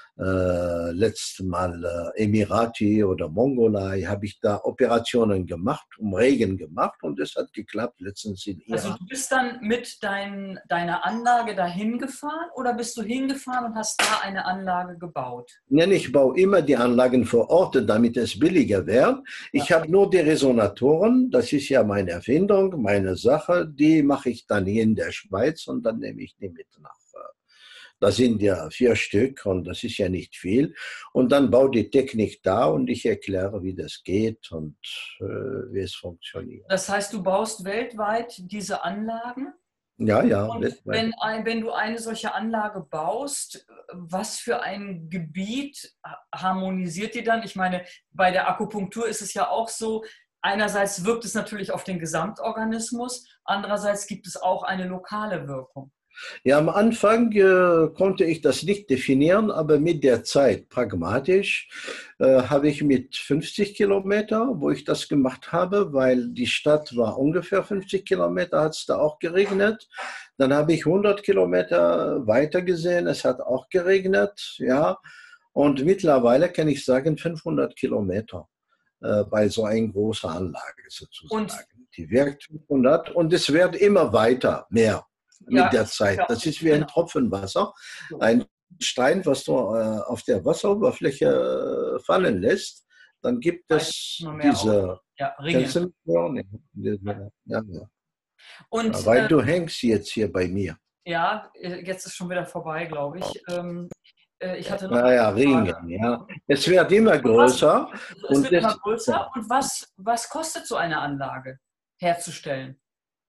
äh, letztes Mal äh, Emirati oder Mongolei, habe ich da Operationen gemacht, um Regen gemacht und es hat geklappt, letztens in Also Iran. du bist dann mit dein, deiner Anlage dahin gefahren oder bist du hingefahren und hast da eine Anlage gebaut? Nein, ich baue immer die Anlagen vor Ort, damit es billiger wird. Ich Ja. habe nur die Resonatoren, das ist ja meine Erfindung, meine Sache, die mache ich dann hier in der Schweiz und dann nehme ich die mit nach. äh, Das sind ja vier Stück und das ist ja nicht viel. Und dann baue die Technik da und ich erkläre, wie das geht und äh, wie es funktioniert. Das heißt, du baust weltweit diese Anlagen? Ja, ja, Und weltweit. wenn, ein, wenn du eine solche Anlage baust, was für ein Gebiet harmonisiert die dann? Ich meine, bei der Akupunktur ist es ja auch so, einerseits wirkt es natürlich auf den Gesamtorganismus, andererseits gibt es auch eine lokale Wirkung. Ja, am Anfang äh, konnte ich das nicht definieren, aber mit der Zeit, pragmatisch, äh, habe ich mit fünfzig Kilometer, wo ich das gemacht habe, weil die Stadt war ungefähr fünfzig Kilometer, hat es da auch geregnet. Dann habe ich hundert Kilometer weiter gesehen, es hat auch geregnet, ja. Und mittlerweile kann ich sagen fünfhundert Kilometer äh, bei so einer großen Anlage Und sozusagen. Die wirkt fünfhundert und es wird immer weiter, mehr ja, mit der Zeit. ja, Das ist wie genau. ein Tropfen Wasser, ein Stein, was du äh, auf der Wasseroberfläche äh, fallen lässt, dann gibt es Immer mehr auf. diese, Ja, kennst Ringe. du mich noch? Nee, diese, ja, ja. Und Weil äh, du hängst jetzt hier bei mir. ja, jetzt ist schon wieder vorbei, glaube ich. Ähm, äh, ich hatte noch eine Naja, Frage. Ringen, ja. Es wird immer Und was, größer es und wird immer das, größer. Und was, was kostet so eine Anlage herzustellen?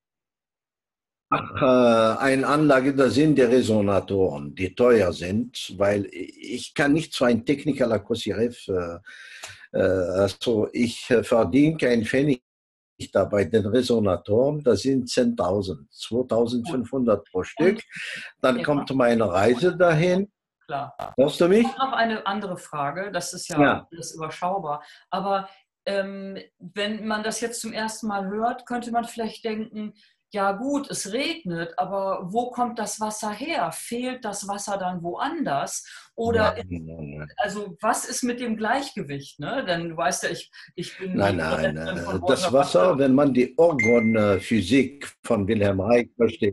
Ach, äh, eine Anlage, da sind die Resonatoren, die teuer sind, weil ich kann nicht so ein Techniker la Cosirev, äh, äh, also ich äh, verdiene keinen Pfennig da bei den Resonatoren, das sind zehntausend, Gut. zweitausendfünfhundert pro Stück. Und Dann ja, kommt meine Reise dahin. klar. Hörst du Ich mich? habe noch eine andere Frage, das ist ja Ja. alles überschaubar. Aber ähm, wenn man das jetzt zum ersten Mal hört, könnte man vielleicht denken, ja gut, es regnet, aber wo kommt das Wasser her? Fehlt das Wasser dann woanders? Oder Nein, nein, nein. also was ist mit dem Gleichgewicht? Ne? Denn du weißt ja, ich, ich bin die Nein, nein. Übersetzerin von äh, Walter Das Wasser, wenn man die Orgonphysik von Wilhelm Reich versteht,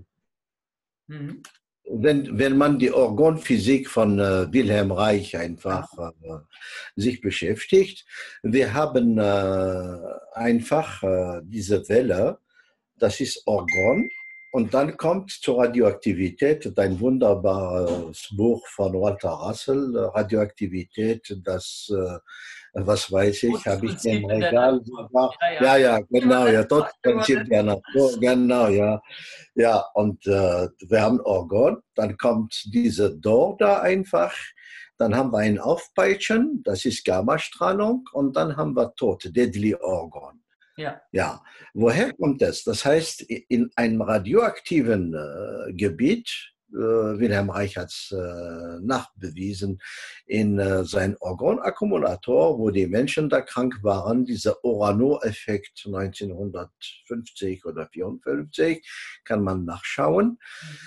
Mhm. wenn, wenn man die Orgonphysik von äh, Wilhelm Reich einfach äh, sich beschäftigt, wir haben äh, einfach äh, diese Welle, das ist Orgon. Und dann kommt zur Radioaktivität ein wunderbares Buch von Walter Russell, Radioaktivität, das, äh, was weiß ich, habe ich im Prinzip in der Regal Natur. sogar. Ja, ja. Ja, ja, genau, ja, Übersetzer, dort Prinzip der Natur, genau, ja. Ja, und äh, wir haben Orgon, dann kommt diese Dor da einfach, dann haben wir ein Aufpeitschen, das ist Gammastrahlung, und dann haben wir Tod, Deadly Orgon. Ja. Ja, woher kommt das? Das heißt, in einem radioaktiven äh, Gebiet, äh, Wilhelm Reich hat es äh, nachbewiesen, in äh, sein Organakkumulator, wo die Menschen da krank waren, dieser Orano-Effekt neunzehnhundertfünfzig oder vierundfünfzig, kann man nachschauen.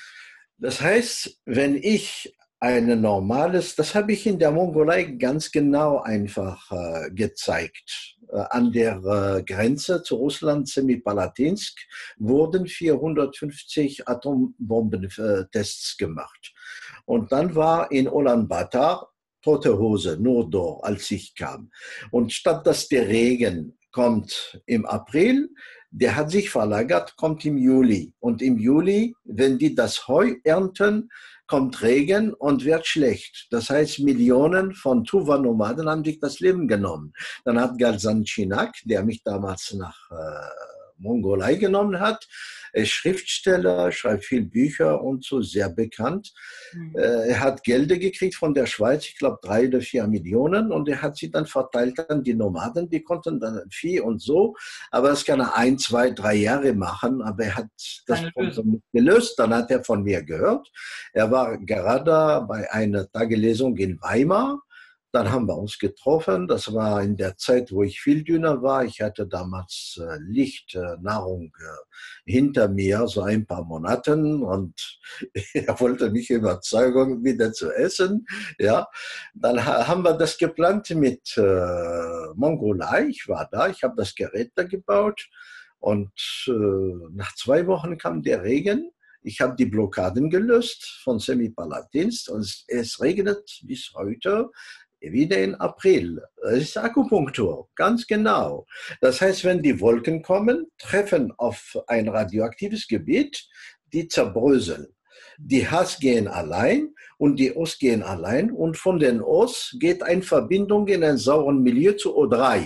Das heißt, wenn ich ein normales, das habe ich in der Mongolei ganz genau einfach äh, gezeigt. Äh, an der äh, Grenze zu Russland, Semipalatinsk, wurden vierhundertfünfzig Atombombentests gemacht. Und dann war in Ulaanbaatar tote Hose, nur dort, als ich kam. Und statt dass der Regen kommt im April, der hat sich verlagert, kommt im Juli. Und im Juli, wenn die das Heu ernten, kommt Regen und wird schlecht. Das heißt, Millionen von Tuva-Nomaden haben sich das Leben genommen. Dann hat Galzan Chinak, der mich damals nach äh, Mongolei genommen hat, Er ist Schriftsteller, schreibt viel Bücher und so, sehr bekannt. Mhm. Er hat Gelder gekriegt von der Schweiz, ich glaube drei oder vier Millionen, und er hat sie dann verteilt an die Nomaden, die konnten dann Vieh und so, aber das kann er ein, zwei, drei Jahre machen, aber er hat das Problem nicht gelöst. Dann hat er von mir gehört. Er war gerade bei einer Tagelesung in Weimar. Dann haben wir uns getroffen. Das war in der Zeit, wo ich viel dünner war. Ich hatte damals äh, Licht, äh, Nahrung äh, hinter mir, so ein paar Monaten. Und er wollte mich überzeugen, wieder zu essen. Ja. Dann ha haben wir das geplant mit äh, Mongolei. Ich war da, ich habe das Gerät da gebaut. Und äh, nach zwei Wochen kam der Regen. Ich habe die Blockaden gelöst von Semipalatinsk und es, es regnet bis heute. Wieder in April. Das ist Akupunktur, ganz genau. Das heißt, wenn die Wolken kommen, treffen auf ein radioaktives Gebiet, die zerbröseln. Die Has gehen allein und die Os gehen allein und von den Os geht eine Verbindung in ein sauren Milieu zu O drei.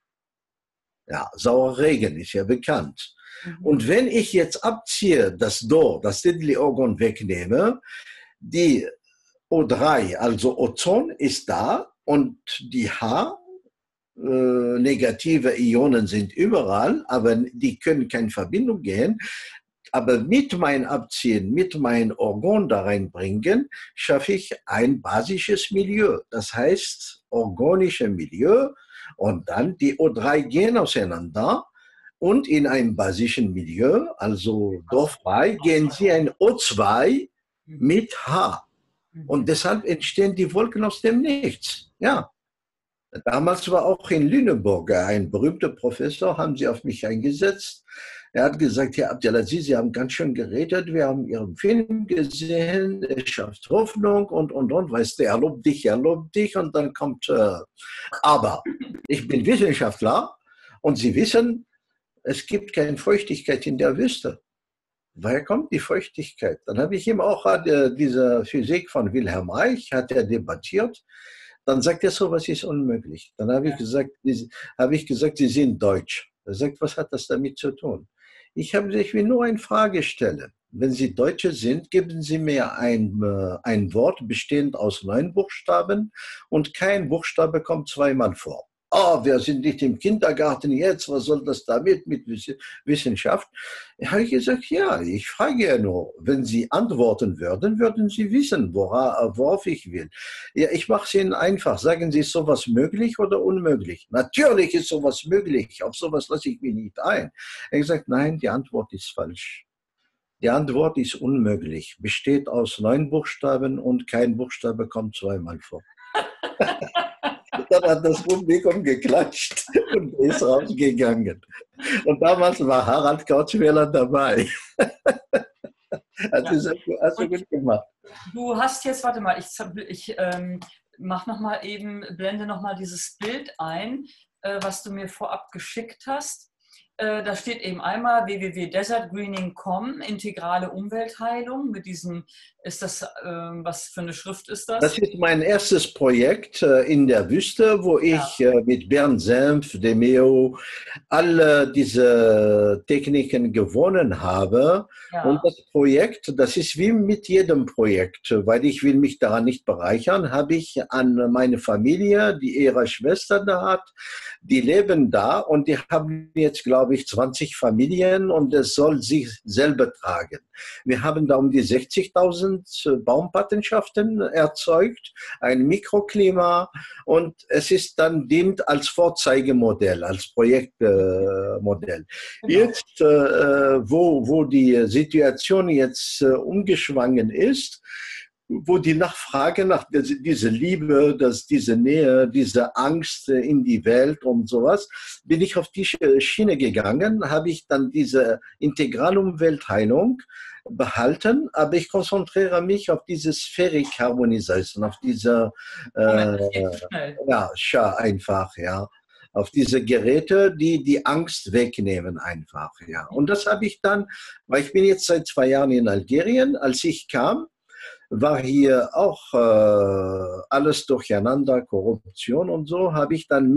Ja, saurer Regen ist ja bekannt. Mhm. Und wenn ich jetzt abziehe, das Do, das Deadly Organ wegnehme, die O drei, also Ozon, ist da und die H, äh, negative Ionen sind überall, aber die können keine Verbindung gehen. Aber mit meinem Abziehen, mit meinem Organ da reinbringen, schaffe ich ein basisches Milieu. Das heißt, organisches Milieu und dann die O drei gehen auseinander und in einem basischen Milieu, also dorffrei, gehen sie ein O zwei mit H. Und deshalb entstehen die Wolken aus dem Nichts. Ja. Damals war auch in Lüneburg ein berühmter Professor, haben sie auf mich eingesetzt. Er hat gesagt, Herr Abdelaziz, Sie haben ganz schön geredet, wir haben Ihren Film gesehen, es schafft Hoffnung und, und, und, weißt du, er lobt dich, er lobt dich und dann kommt, äh, aber ich bin Wissenschaftler und Sie wissen, es gibt keine Feuchtigkeit in der Wüste. Woher kommt die Feuchtigkeit? Dann habe ich ihm auch äh, diese Physik von Wilhelm Reich, hat er debattiert. Dann sagt er, so was ist unmöglich. Dann habe ich gesagt, habe ich gesagt, Sie sind Deutsch. Er sagt, was hat das damit zu tun? Ich habe ich will nur eine Frage stellen. Wenn Sie Deutsche sind, geben Sie mir ein, äh, ein Wort bestehend aus neun Buchstaben und kein Buchstabe kommt zweimal vor. Oh, wir sind nicht im Kindergarten jetzt, was soll das damit mit Wissenschaft? Da habe ich gesagt, ja, ich frage ja nur, wenn Sie antworten würden, würden Sie wissen, worauf, worauf ich will. Ja, ich mache es Ihnen einfach. Sagen Sie, ist sowas möglich oder unmöglich? Natürlich ist sowas möglich, auf sowas lasse ich mich nicht ein. Er hat gesagt, nein, die Antwort ist falsch. Die Antwort ist unmöglich, besteht aus neun Buchstaben und kein Buchstabe kommt zweimal vor. Dann hat das Publikum geklatscht und ist rausgegangen. Und damals war Harald Kautschweiler dabei. Hast ja. du hast du gut gemacht. Du hast jetzt, warte mal, ich, ich ähm, mach noch mal eben, blende noch mal dieses Bild ein, äh, was du mir vorab geschickt hast. Äh, da steht eben einmal w w w punkt desert greening punkt com, integrale Umweltheilung. Mit diesem, ist das, äh, was für eine Schrift ist das? Das ist mein erstes Projekt äh, in der Wüste, wo ich ja. äh, mit Bernd Senf, Demeo, alle diese Techniken gewonnen habe. Ja. Und das Projekt, das ist wie mit jedem Projekt, weil ich will mich daran nicht bereichern, habe ich an meine Familie, die ihre Schwester da hat, die leben da und die haben jetzt, glaube ich, zwanzig Familien und es soll sich selber tragen. Wir haben da um die sechzigtausend Baumpattenschaften erzeugt, ein Mikroklima und es ist dann dient als Vorzeigemodell, als Projektmodell. Äh, genau. Jetzt, äh, wo, wo die Situation jetzt äh, umgeschwangen ist, wo die Nachfrage nach dieser Liebe, dass diese Nähe, diese Angst in die Welt und sowas, bin ich auf die Schiene gegangen, habe ich dann diese Integralumweltheilung behalten, aber ich konzentriere mich auf diese Spheric Harmonization, auf diese äh, ja, Scha einfach, ja, auf diese Geräte, die die Angst wegnehmen einfach, ja. Und das habe ich dann, weil ich bin jetzt seit zwei Jahren in Algerien, als ich kam, war hier auch äh, alles durcheinander, Korruption und so, habe ich dann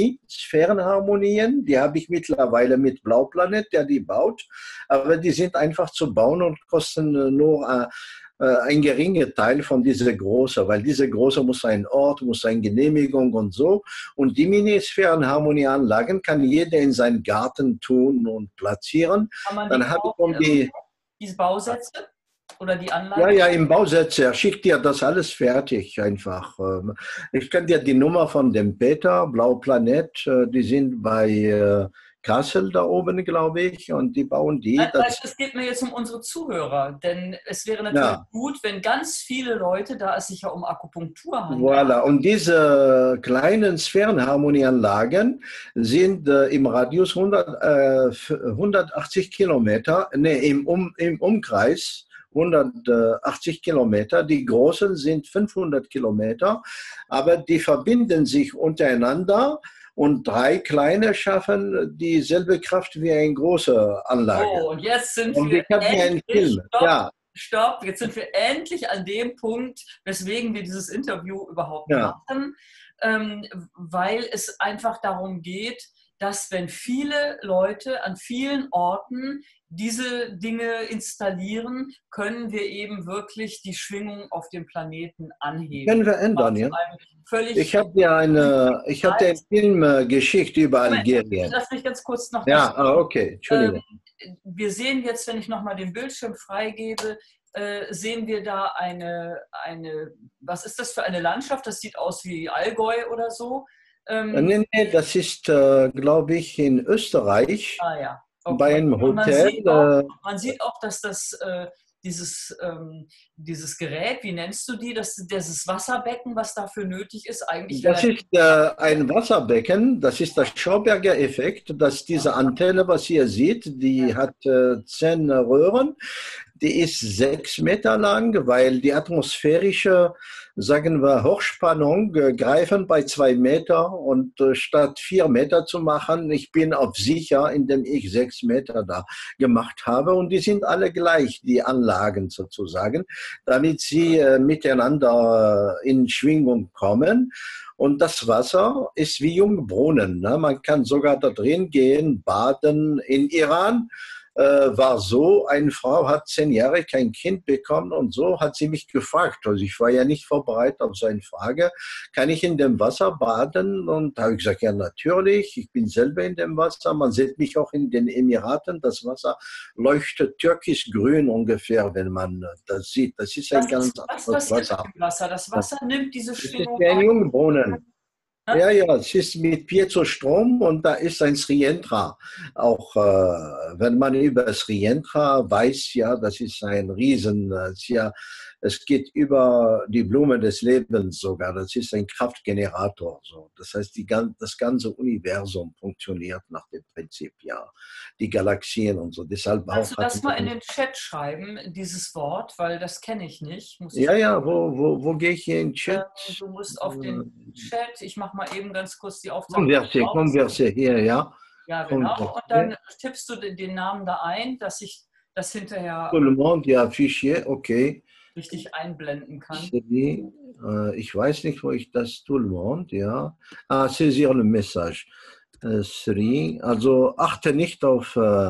Mini-Sphärenharmonien, die habe ich mittlerweile mit Blauplanet, der die baut, aber die sind einfach zu bauen und kosten nur äh, ein geringer Teil von dieser große, weil diese große muss ein Ort, muss eine Genehmigung und so. Und die Minisphärenharmonieanlagen kann jeder in seinen Garten tun und platzieren. Kann man die Dann habe ich kaufen, um die diese Bausätze oder die Anleitung? Ja, ja, im Bausätze. Er schickt dir das alles fertig einfach. Ähm, Ich kann dir die Nummer von dem Peter, Blauplanet, äh, die sind bei äh, Kassel da oben, glaube ich, und die bauen die. Nein, Das, es geht mir jetzt um unsere Zuhörer, denn es wäre natürlich ja, gut, wenn ganz viele Leute, da es sich ja um Akupunktur handelt. voilà. Und diese kleinen Sphärenharmonieanlagen sind äh, im Radius hundert, äh, hundertachtzig Kilometer, nee, im, um, im Umkreis hundertachtzig Kilometer. Die großen sind fünfhundert Kilometer, aber die verbinden sich untereinander und drei kleine schaffen dieselbe Kraft wie eine große Anlage. So, und jetzt sind Und wir ich habe mir einen endlich, Film, stopp, ja, stopp, jetzt sind wir endlich an dem Punkt, weswegen wir dieses Interview überhaupt ja. machen, ähm, weil es einfach darum geht, dass wenn viele Leute an vielen Orten diese Dinge installieren, können wir eben wirklich die Schwingung auf dem Planeten anheben. Können wir ändern, ja. Völlig Ich habe dir eine, ich habe dir eine Filmgeschichte über Moment, Algerien. lass mich ganz kurz noch Ja, das. ah, okay, Entschuldigung. Ähm, wir sehen jetzt, wenn ich nochmal den Bildschirm freigebe, äh, sehen wir da eine, eine, was ist das für eine Landschaft? Das sieht aus wie Allgäu oder so. Ähm, Nee, nee, das ist, äh, glaube ich, in Österreich ah ja, okay. bei einem Und man Hotel. sieht auch, Äh, man sieht auch dass das, äh, dieses, ähm, dieses Gerät, wie nennst du die, das, dieses Wasserbecken, was dafür nötig ist, eigentlich das relativ. ist äh, ein Wasserbecken, das ist der Schauberger-Effekt, dass diese Antenne, was ihr seht, die hat äh, zehn Röhren. Die ist sechs Meter lang, weil die atmosphärische, sagen wir, Hochspannung äh, greifen bei zwei Meter und äh, statt vier Meter zu machen, ich bin auf sicher, indem ich sechs Meter da gemacht habe und die sind alle gleich, die Anlagen sozusagen, damit sie äh, miteinander äh, in Schwingung kommen. Und das Wasser ist wie Jungbrunnen. Ne? Man kann sogar da drin gehen, baden. In Iran äh, war so, eine Frau hat zehn Jahre kein Kind bekommen und so hat sie mich gefragt. Also ich war ja nicht vorbereitet auf so eine Frage. Kann ich in dem Wasser baden? Und da habe ich gesagt, ja natürlich, ich bin selber in dem Wasser. Man sieht mich auch in den Emiraten. Das Wasser leuchtet türkisgrün ungefähr, wenn man das sieht. Das ist ein Das ganz ist, was anderes passiert Wasser. mit dem Wasser? Das Wasser nimmt diese Das ist Schwingung wie ein auf. Jungbrunnen. Ja? Ja, ja, es ist mit Piezostrom und da ist ein Srientra. Auch äh, wenn man über das Srientra weiß, ja, das ist ein Riesen, das ist ja, es geht über die Blume des Lebens sogar. Das ist ein Kraftgenerator. So. Das heißt, die, das ganze Universum funktioniert nach dem Prinzip, ja. Die Galaxien und so. Deshalb Kannst auch du das mal in hat, den Chat schreiben, dieses Wort, weil das kenne ich nicht. Muss ich ja, ja, wo, wo, wo gehe ich hier in den Chat? Ähm, du musst auf den Chat, ich mache mal eben ganz kurz die Aufzeichnung Converser, aus. Converser hier, ja. Ja, genau. Und Converser. dann tippst du den, den Namen da ein, dass ich das hinterher Tout le monde, ja, Fichier, okay. richtig einblenden kann. Sri, äh, ich weiß nicht, wo ich das tout le monde, ja. Ah, saisir le message. Äh, Sri, also achte nicht auf äh,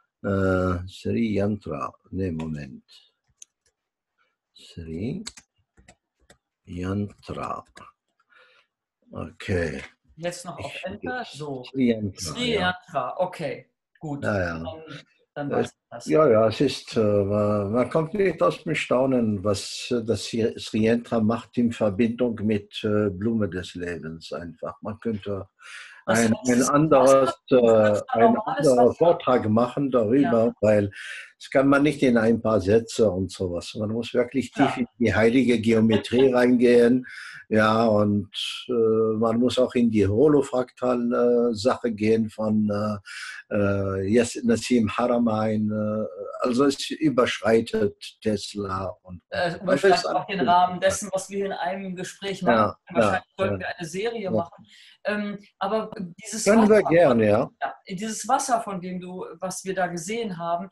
äh, Sri Yantra. Ne, Moment. Sri Yantra. Okay. Jetzt noch auf Ich, Enter. So. Sri Yantra, Sri ja. Yantra. Okay, gut. Ja, ja. Dann, dann weiß ich das. Ja, ja, es ist, äh, man kommt nicht aus dem Staunen, was äh, das Sri Yantra macht in Verbindung mit äh, Blume des Lebens einfach. Man könnte Das ein, heißt, ein es ist anderes, Wasser, du kannst äh, da ein normales anderer Wasser. Vortrag machen darüber, Ja. weil das kann man nicht in ein paar Sätze und sowas. Man muss wirklich tief Ja. in die heilige Geometrie reingehen. Ja, und äh, man muss auch in die Holofraktal-Sache gehen von äh, Yes, Nassim Haramein. Äh, also es überschreitet Tesla. Und, Äh, aber es ist überschreitet auch den Rahmen dessen, was wir in einem Gespräch machen. Ja, Wahrscheinlich ja, sollten ja. wir eine Serie Ja. machen. Ähm, aber dieses Können wir Wasser, gerne, ja. ja, dieses Wasser, von dem du, was wir da gesehen haben,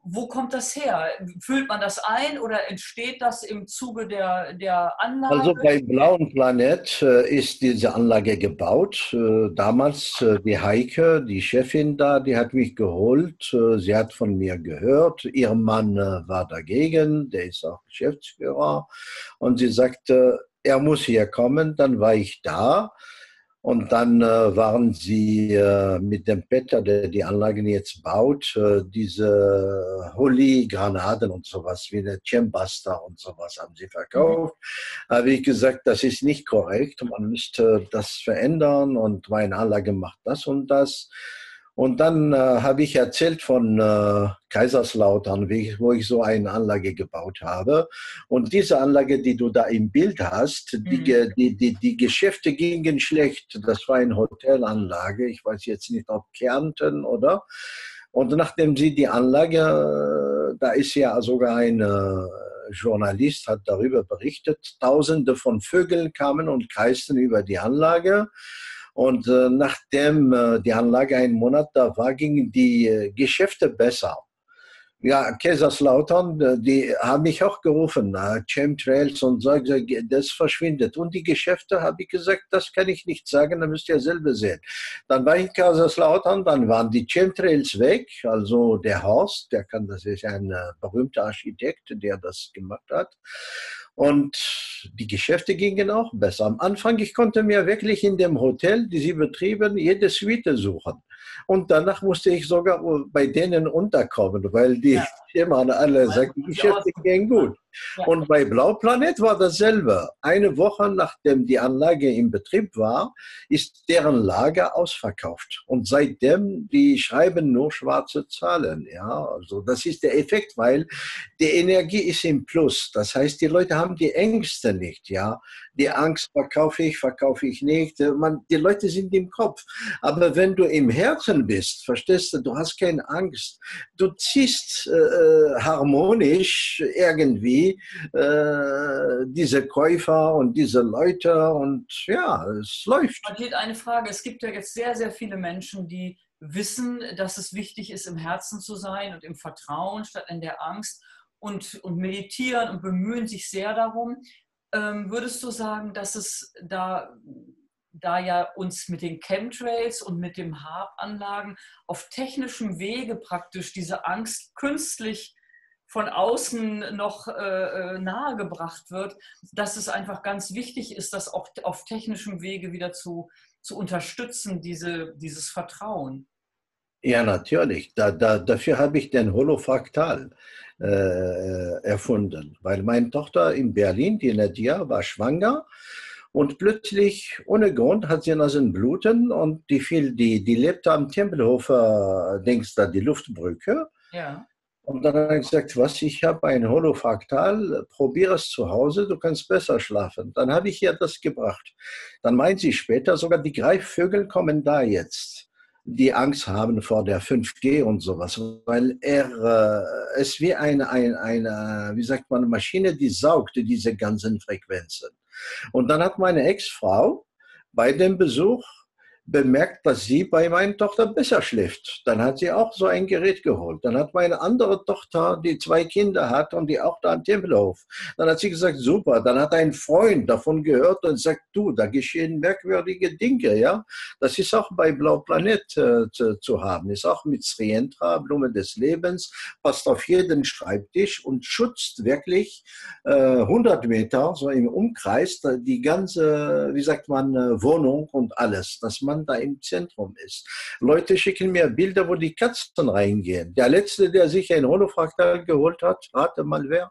wo kommt das her? Füllt man das ein oder entsteht das im Zuge der, der Anlage? Also bei Blauen Planet äh, ist diese Anlage gebaut. Äh, damals äh, die Heike, die Chefin da, die hat mich geholt. Äh, sie hat von mir gehört. Ihr Mann äh, war dagegen, der ist auch Geschäftsführer. Und sie sagte, er muss hier kommen. Dann war ich da. Und dann äh, waren sie äh, mit dem Peter, der die Anlagen jetzt baut, äh, diese Holy-Granaten und sowas, wie eine Chembuster und sowas haben sie verkauft. Mhm. Habe ich gesagt, das ist nicht korrekt, man müsste das verändern und meine Anlage macht das und das. Und dann äh, habe ich erzählt von äh, Kaiserslautern, wie ich, wo ich so eine Anlage gebaut habe. Und diese Anlage, die du da im Bild hast, mhm. die, die, die, die Geschäfte gingen schlecht. Das war eine Hotelanlage, ich weiß jetzt nicht, ob Kärnten oder. Und nachdem sie die Anlage, da ist ja sogar ein äh, Journalist, hat darüber berichtet, Tausende von Vögeln kamen und kreisten über die Anlage. Und äh, nachdem äh, die Anlage einen Monat da war, gingen die äh, Geschäfte besser. Ja, Kaiserslautern, äh, die haben mich auch gerufen, äh, Chemtrails und so, das verschwindet. Und die Geschäfte, habe ich gesagt, das kann ich nicht sagen, da müsst ihr selber sehen. Dann war ich in Kaiserslautern, dann waren die Chemtrails weg, also der Horst, der kann, das ist ein äh, berühmter Architekt, der das gemacht hat. Und die Geschäfte gingen auch besser. Am Anfang, ich konnte mir wirklich in dem Hotel, die sie betrieben, jede Suite suchen. Und danach musste ich sogar bei denen unterkommen, weil die ja. immer alle sagten, die Geschäfte gehen gut. Ja. Und bei Blauplanet war dasselbe. Eine Woche nachdem die Anlage in Betrieb war, ist deren Lager ausverkauft. Und seitdem, die schreiben nur schwarze Zahlen. Ja, also das ist der Effekt, weil die Energie ist im Plus. Das heißt, die Leute haben die Ängste nicht. Ja, die Angst, verkaufe ich, verkaufe ich nicht. Man, die Leute sind im Kopf. Aber wenn du im Herzen bist, verstehst du, du hast keine Angst. Du ziehst äh, harmonisch irgendwie äh, diese Käufer und diese Leute und ja, es läuft. Geht eine Frage. Es gibt ja jetzt sehr, sehr viele Menschen, die wissen, dass es wichtig ist, im Herzen zu sein und im Vertrauen statt in der Angst und, und meditieren und bemühen sich sehr darum. Ähm, würdest du sagen, dass es da, da ja uns mit den Chemtrails und mit den H A B-Anlagen auf technischem Wege praktisch diese Angst künstlich von außen noch äh, nahegebracht wird, dass es einfach ganz wichtig ist, das auch auf technischem Wege wieder zu, zu unterstützen, diese, dieses Vertrauen? Ja, natürlich. Da, da, dafür habe ich den Holofraktal äh, erfunden, weil meine Tochter in Berlin, die Nadia, war schwanger und plötzlich, ohne Grund, hat sie Nasenbluten und die, fiel, die, die lebte am Tempelhofer, denkst da, die Luftbrücke. Ja. Und dann hat er gesagt, was, ich habe ein Holofraktal, probiere es zu Hause, du kannst besser schlafen. Dann habe ich ihr das gebracht. Dann meint sie später, sogar die Greifvögel kommen da jetzt, die Angst haben vor der fünf G und sowas, weil er äh, es wie eine, eine, eine, wie sagt man, Maschine, die saugt diese ganzen Frequenzen. Und dann hat meine Ex-Frau bei dem Besuch bemerkt, dass sie bei meiner Tochter besser schläft. Dann hat sie auch so ein Gerät geholt. Dann hat meine andere Tochter, die zwei Kinder hat und die auch da am Tempelhof, dann hat sie gesagt, super. Dann hat ein Freund davon gehört und sagt, du, da geschehen merkwürdige Dinge, ja. Das ist auch bei Blauplanet äh, zu, zu haben. Ist auch mit Srientra, Blume des Lebens, passt auf jeden Schreibtisch und schützt wirklich äh, hundert Meter so im Umkreis die ganze, wie sagt man, Wohnung und alles, dass man da im Zentrum ist. Leute schicken mir Bilder, wo die Katzen reingehen. Der Letzte, der sich ein Holofraktal geholt hat, rate mal wer?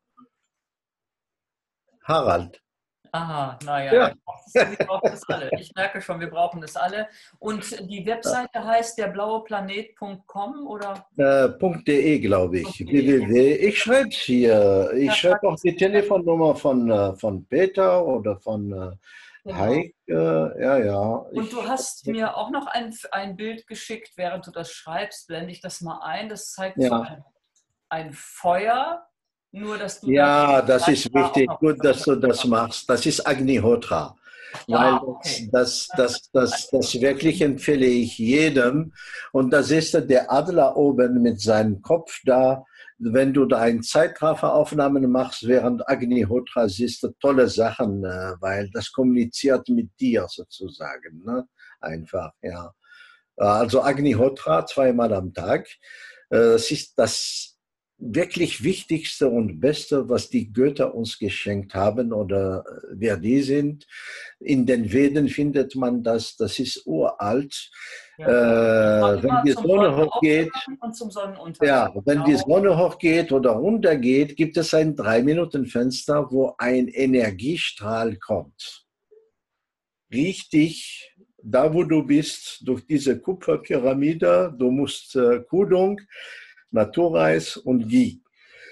Harald. Aha, naja, ja. Wir brauchen das alle. Ich merke schon, wir brauchen das alle. Und die Webseite heißt derblaueplanet punkt com oder? Äh, .de, glaube ich. www. Ich schreibe es hier. Ich schreibe auch die Telefonnummer von, von Peter oder von Genau. Heike, ja, ja. Und du hast mir auch noch ein, ein Bild geschickt, während du das schreibst, blende ich das mal ein. Das zeigt ja. so ein, ein Feuer, nur dass du... Ja, das ist wichtig, gut, dass du das machst. Das ist Agnihotra. Weil ah, okay. das, das, das, das wirklich empfehle ich jedem. Und da siehst du der Adler oben mit seinem Kopf da. wenn du da eine Zeitrafferaufnahme machst, während Agnihotra, siehst du tolle Sachen, äh, weil das kommuniziert mit dir sozusagen, ne? Einfach, ja. Also Agnihotra zweimal am Tag. Es ist das wirklich Wichtigste und Beste, was die Götter uns geschenkt haben oder wer die sind. In den Veden findet man das, das ist uralt. Ja. Äh, wenn die Sonne hochgeht, und zum Sonnenuntergang. ja, wenn die Sonne hochgeht oder runtergeht, gibt es ein drei Minuten Fenster, wo ein Energiestrahl kommt. Richtig, da wo du bist, durch diese Kupferpyramide, du musst äh, Kudung, Naturreis und Ghee.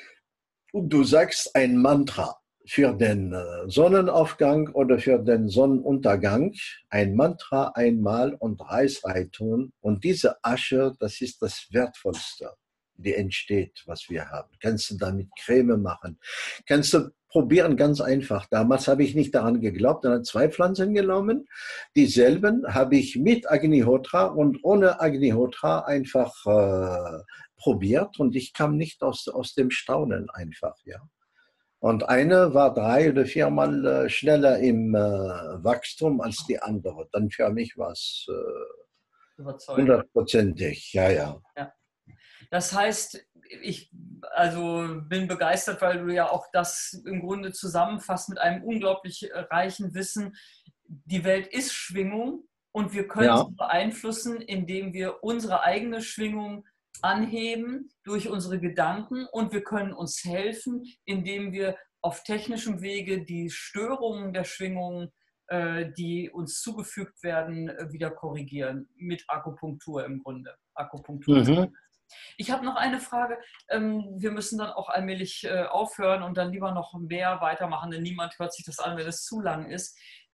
Und du sagst ein Mantra für den Sonnenaufgang oder für den Sonnenuntergang, ein Mantra einmal und Reis reintun. Und diese Asche, das ist das Wertvollste, die entsteht, was wir haben. Kannst du damit Creme machen. Kannst du probieren, ganz einfach. Damals habe ich nicht daran geglaubt, dann habe ich zwei Pflanzen genommen. Dieselben habe ich mit Agnihotra und ohne Agnihotra einfach äh, probiert und ich kam nicht aus, aus dem Staunen einfach, ja. Und eine war drei oder viermal äh, schneller im äh, Wachstum als die andere. Dann für mich war es äh, hundertprozentig, ja, ja, ja. Das heißt, ich also bin begeistert, weil du ja auch das im Grunde zusammenfasst mit einem unglaublich reichen Wissen. Die Welt ist Schwingung und wir können ja. sie beeinflussen, indem wir unsere eigene Schwingung anheben durch unsere Gedanken und wir können uns helfen, indem wir auf technischem Wege die Störungen der Schwingungen, äh, die uns zugefügt werden, wieder korrigieren mit Akupunktur im Grunde. Akupunktur. Mhm. Ich habe noch eine Frage. Wir müssen dann auch allmählich aufhören und dann lieber noch mehr weitermachen, denn niemand hört sich das an, wenn es zu lang ist.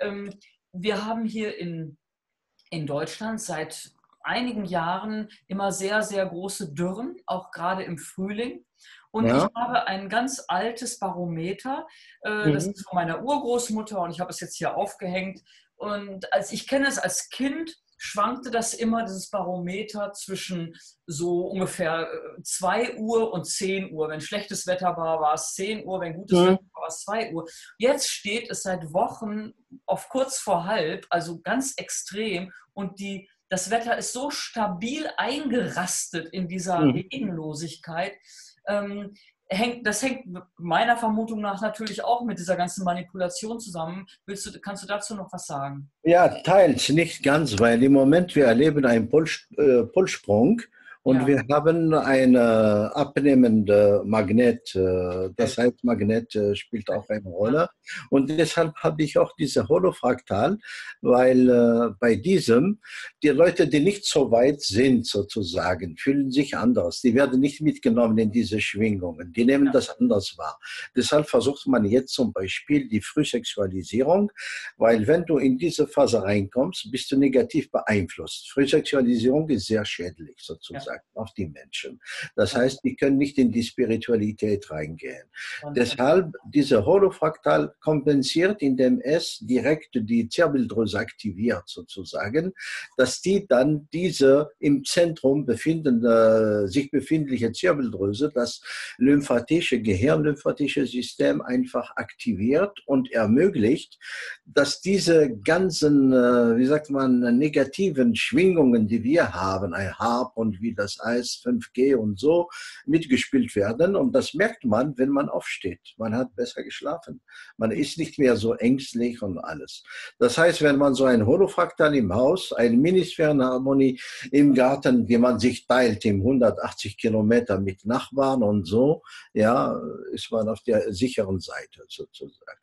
Wir haben hier in, in Deutschland seit einigen Jahren immer sehr, sehr große Dürren, auch gerade im Frühling. Und ja. ich habe ein ganz altes Barometer, äh, das ist von meiner Urgroßmutter und ich habe es jetzt hier aufgehängt. Und als ich kenne es als Kind, schwankte das immer, dieses Barometer, zwischen so ungefähr zwei Uhr und zehn Uhr. Wenn schlechtes Wetter war, war es zehn Uhr, wenn gutes ja. Wetter war, war es zwei Uhr. Jetzt steht es seit Wochen auf kurz vor halb, also ganz extrem. Und die, das Wetter ist so stabil eingerastet in dieser mhm. Regenlosigkeit. Ähm, hängt, das hängt meiner Vermutung nach natürlich auch mit dieser ganzen Manipulation zusammen. Willst du, kannst du dazu noch was sagen? Ja, teils, nicht ganz, weil im Moment wir erleben einen Pol, äh, Polsprung und ja. wir haben eine abnehmende Magnet, äh, das heißt Magnet äh, spielt auch eine Rolle und deshalb habe ich auch diese Holofraktal, weil äh, bei diesem die Leute, die nicht so weit sind sozusagen, fühlen sich anders, die werden nicht mitgenommen in diese Schwingungen, die nehmen ja. das anders wahr. Deshalb versucht man jetzt zum Beispiel die Frühsexualisierung, weil wenn du in diese Phase reinkommst, bist du negativ beeinflusst. Frühsexualisierung ist sehr schädlich sozusagen. Ja. auf die Menschen. Das heißt, die können nicht in die Spiritualität reingehen. Okay. Deshalb, diese Holofraktal kompensiert, indem es direkt die Zirbeldrüse aktiviert, sozusagen, dass die dann diese im Zentrum befindende, sich befindliche Zirbeldrüse, das lymphatische, gehirnlymphatische System einfach aktiviert und ermöglicht, dass diese ganzen, wie sagt man, negativen Schwingungen, die wir haben, ein Harp und wie das heißt, fünf G und so, mitgespielt werden. Und das merkt man, wenn man aufsteht. Man hat besser geschlafen. Man ist nicht mehr so ängstlich und alles. Das heißt, wenn man so ein Holofraktal im Haus, eine Minisphärenharmonie im Garten, die man sich teilt im hundertachtzig Kilometer mit Nachbarn und so, ja, ist man auf der sicheren Seite sozusagen.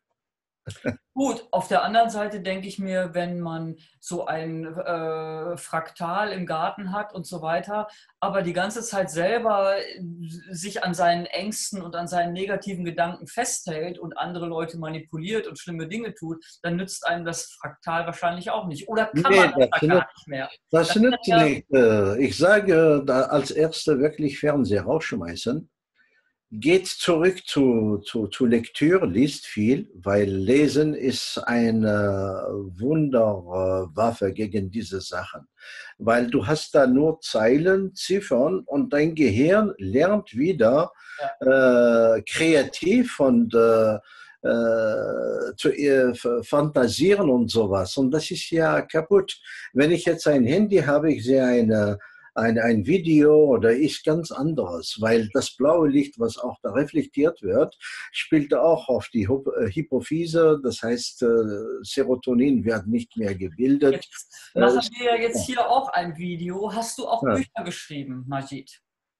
Gut, auf der anderen Seite denke ich mir, wenn man so ein äh, Fraktal im Garten hat und so weiter, aber die ganze Zeit selber sich an seinen Ängsten und an seinen negativen Gedanken festhält und andere Leute manipuliert und schlimme Dinge tut, dann nützt einem das Fraktal wahrscheinlich auch nicht. Oder kann nee, man das, das gar nicht, nicht mehr? Das, das nützt ja nicht. Ich sage da als Erste wirklich Fernseher rausschmeißen. geht zurück zu, zu, zu Lektüre, liest viel, weil Lesen ist eine Wunderwaffe gegen diese Sachen. Weil du hast da nur Zeilen, Ziffern und dein Gehirn lernt wieder Ja. äh, kreativ und äh, äh, zu äh, fantasieren und sowas. Und das ist ja kaputt. Wenn ich jetzt ein Handy habe, ich sehe eine ein, ein Video oder ist ganz anderes, weil das blaue Licht, was auch da reflektiert wird, spielt auch auf die Hypophyse, das heißt, Serotonin wird nicht mehr gebildet. Jetzt machen wir ja jetzt hier auch ein Video. Hast du auch Ja. Bücher geschrieben, Majid?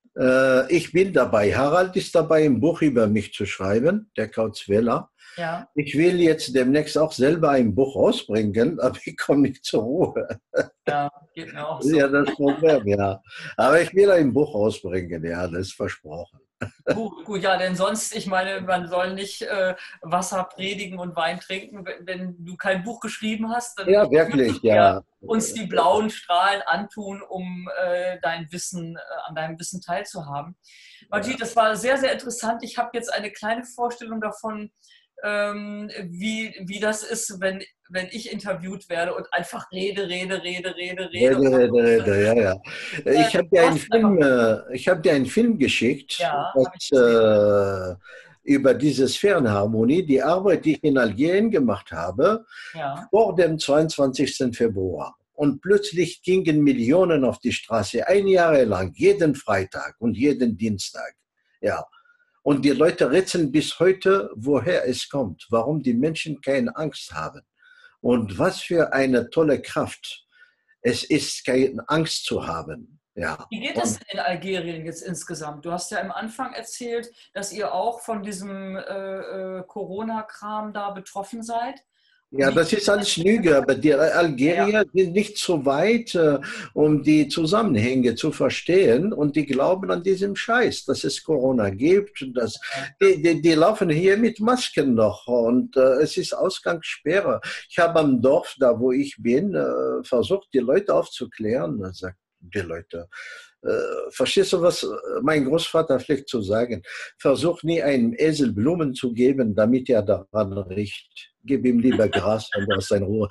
Ich bin dabei. Harald ist dabei, ein Buch über mich zu schreiben, der Kauzwähler. Ja. Ich will jetzt demnächst auch selber ein Buch rausbringen, aber ich komme nicht zur Ruhe. Ja, geht mir auch Das ist so. ja das Problem, ja. Aber ich will ein Buch rausbringen, ja, das ist versprochen. Gut, gut, ja, denn sonst, ich meine, man soll nicht äh, Wasser predigen und Wein trinken, wenn, wenn du kein Buch geschrieben hast, dann Ja, wirklich, ja. uns die blauen Strahlen antun, um äh, dein Wissen, äh, an deinem Wissen teilzuhaben. Majid, das war sehr, sehr interessant. Ich habe jetzt eine kleine Vorstellung davon, ähm, wie, wie das ist, wenn, wenn ich interviewt werde und einfach rede, rede, rede, rede, rede. Rede, rede, rede, ja, ja. Ich habe dir einen Film, äh, ich habe dir einen Film geschickt, ja, das, äh, über diese Sphärenharmonie, die Arbeit, die ich in Algerien gemacht habe, ja. vor dem zweiundzwanzigsten Februar. Und plötzlich gingen Millionen auf die Straße, ein Jahr lang, jeden Freitag und jeden Dienstag. Ja. Und die Leute rätseln bis heute, woher es kommt, warum die Menschen keine Angst haben. Und was für eine tolle Kraft es ist, keine Angst zu haben. Ja. Wie geht es denn in Algerien jetzt insgesamt? Du hast ja am Anfang erzählt, dass ihr auch von diesem äh, äh, Corona-Kram da betroffen seid. Ja, das ist alles Lüge, aber die Algerier ja. sind nicht so weit, äh, um die Zusammenhänge zu verstehen, und die glauben an diesem Scheiß, dass es Corona gibt. Dass, die, die, die laufen hier mit Masken noch, und äh, es ist Ausgangssperre. Ich habe am Dorf, da wo ich bin, äh, versucht, die Leute aufzuklären. Da sagt die Leute, äh, verstehst du, was mein Großvater pflegt zu sagen? Versuch nie einem Esel Blumen zu geben, damit er daran riecht. Gib ihm lieber Gras, und er ist in Ruhe.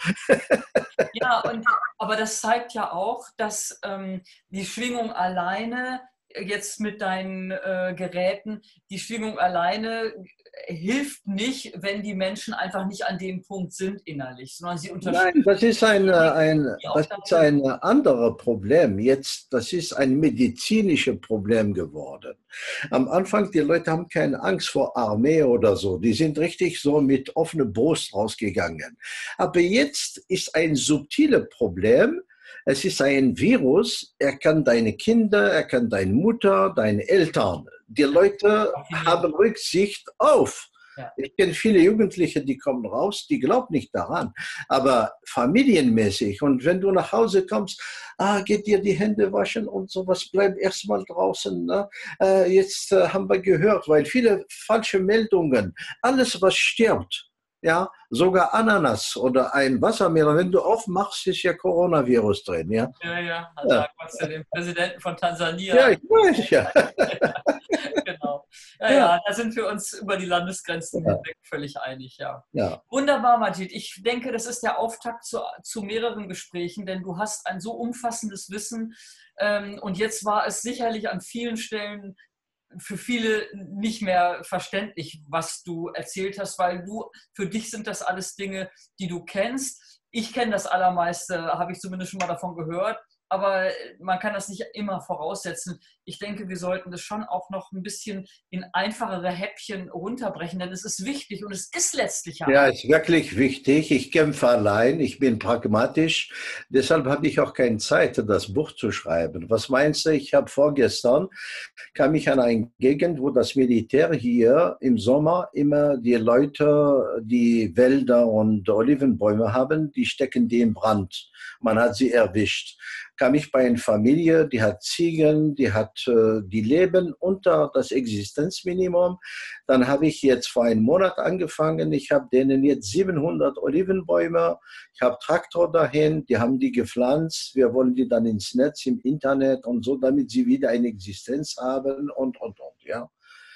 Ja, und, aber das zeigt ja auch, dass ähm, die Schwingung alleine, jetzt mit deinen äh, Geräten, die Schwingung alleine hilft nicht, wenn die Menschen einfach nicht an dem Punkt sind innerlich, sondern sie unterstützen. Nein, das ist ein, ein, das ist ein anderes Problem. Jetzt, das ist ein medizinisches Problem geworden. Am Anfang, die Leute haben keine Angst vor Armee oder so. Die sind richtig so mit offener Brust rausgegangen. Aber jetzt ist ein subtiles Problem. Es ist ein Virus, er kann deine Kinder, er kann deine Mutter, deine Eltern. Die Leute haben Rücksicht auf. Ja. Ich kenne viele Jugendliche, die kommen raus, die glauben nicht daran, aber familienmäßig. Und wenn du nach Hause kommst, ah, geht dir die Hände waschen und sowas, bleib erstmal draußen. Ne? Äh, jetzt äh, haben wir gehört, weil viele falsche Meldungen, alles was stirbt, ja, sogar Ananas oder ein Wassermelon, wenn du aufmachst, ist ja Coronavirus drin, ja. Ja, ja, also ja. Gott sei dem Präsidenten von Tansania. Ja, ich weiß, ja. Genau. Ja, ja, ja, da sind wir uns über die Landesgrenzen ja. hinweg völlig einig, ja. ja. Wunderbar, Majid. Ich denke, das ist der Auftakt zu, zu mehreren Gesprächen, denn du hast ein so umfassendes Wissen, ähm, und jetzt war es sicherlich an vielen Stellen für viele nicht mehr verständlich, was du erzählt hast, weil du, für dich sind das alles Dinge, die du kennst. Ich kenne das Allermeiste, habe ich zumindest schon mal davon gehört, aber man kann das nicht immer voraussetzen. Ich denke, wir sollten das schon auch noch ein bisschen in einfachere Häppchen runterbrechen, denn es ist wichtig und es ist letztlich ja. Ja, es ist wirklich wichtig. Ich kämpfe allein, ich bin pragmatisch. Deshalb habe ich auch keine Zeit, das Buch zu schreiben. Was meinst du? Ich habe vorgestern, kam ich an eine Gegend, wo das Militär hier im Sommer immer die Leute, die Wälder und Olivenbäume haben, die stecken die in Brand. Man hat sie erwischt. Kam ich bei einer Familie, die hat Ziegen, die hat, die leben unter das Existenzminimum. Dann habe ich jetzt vor einem Monat angefangen. Ich habe denen jetzt siebenhundert Olivenbäume. Ich habe Traktor dahin, die haben die gepflanzt. Wir wollen die dann ins Netz, im Internet und so, damit sie wieder eine Existenz haben und, und, und, ja.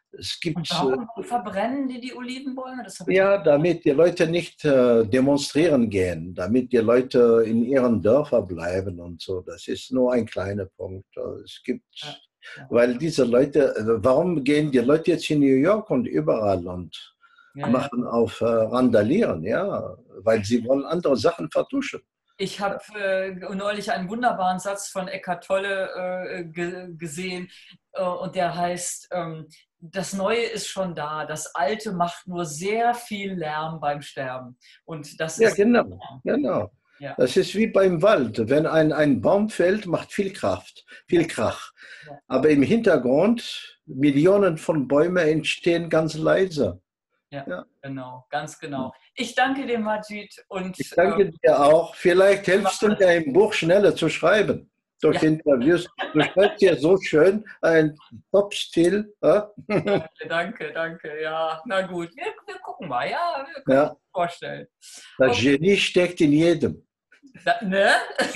Es Und gibt, warum verbrennen die die Olivenbäume? Das habe ich nicht. ja, damit die Leute nicht äh, demonstrieren gehen, damit die Leute in ihren Dörfern bleiben und so. Das ist nur ein kleiner Punkt. Es gibt, Ja, ja, weil diese Leute, also warum gehen die Leute jetzt in New York und überall und ja, ja. machen auf äh, Randalieren? Ja, weil sie wollen andere Sachen vertuschen. Ich habe äh, neulich einen wunderbaren Satz von Eckhart Tolle äh, ge gesehen äh, und der heißt, ähm, das Neue ist schon da, das Alte macht nur sehr viel Lärm beim Sterben. Und das Ja, ist, genau, genau. ja, Das ist wie beim Wald. Wenn ein, ein Baum fällt, macht viel Kraft, viel Krach. ja, Aber im Hintergrund, Millionen von Bäumen entstehen ganz leise. ja, Ja. genau, ganz genau. Ich danke dir, Majid, und Ich äh, danke dir auch. Vielleicht hilfst du machen mir, ein Buch schneller zu schreiben. Durch ja, Interviews. Du schreibst ja so schön, ein Top-Stil. Ja? danke, danke, danke, ja, na gut, wir, wir gucken mal, ja, wir können Ja, uns vorstellen. das Okay, Genie steckt in jedem. da, ne?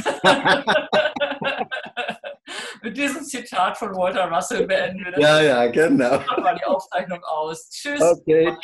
Mit diesem Zitat von Walter Russell beenden wir das. Ja, ja, genau. Machen wir die Aufzeichnung aus. Tschüss. Okay.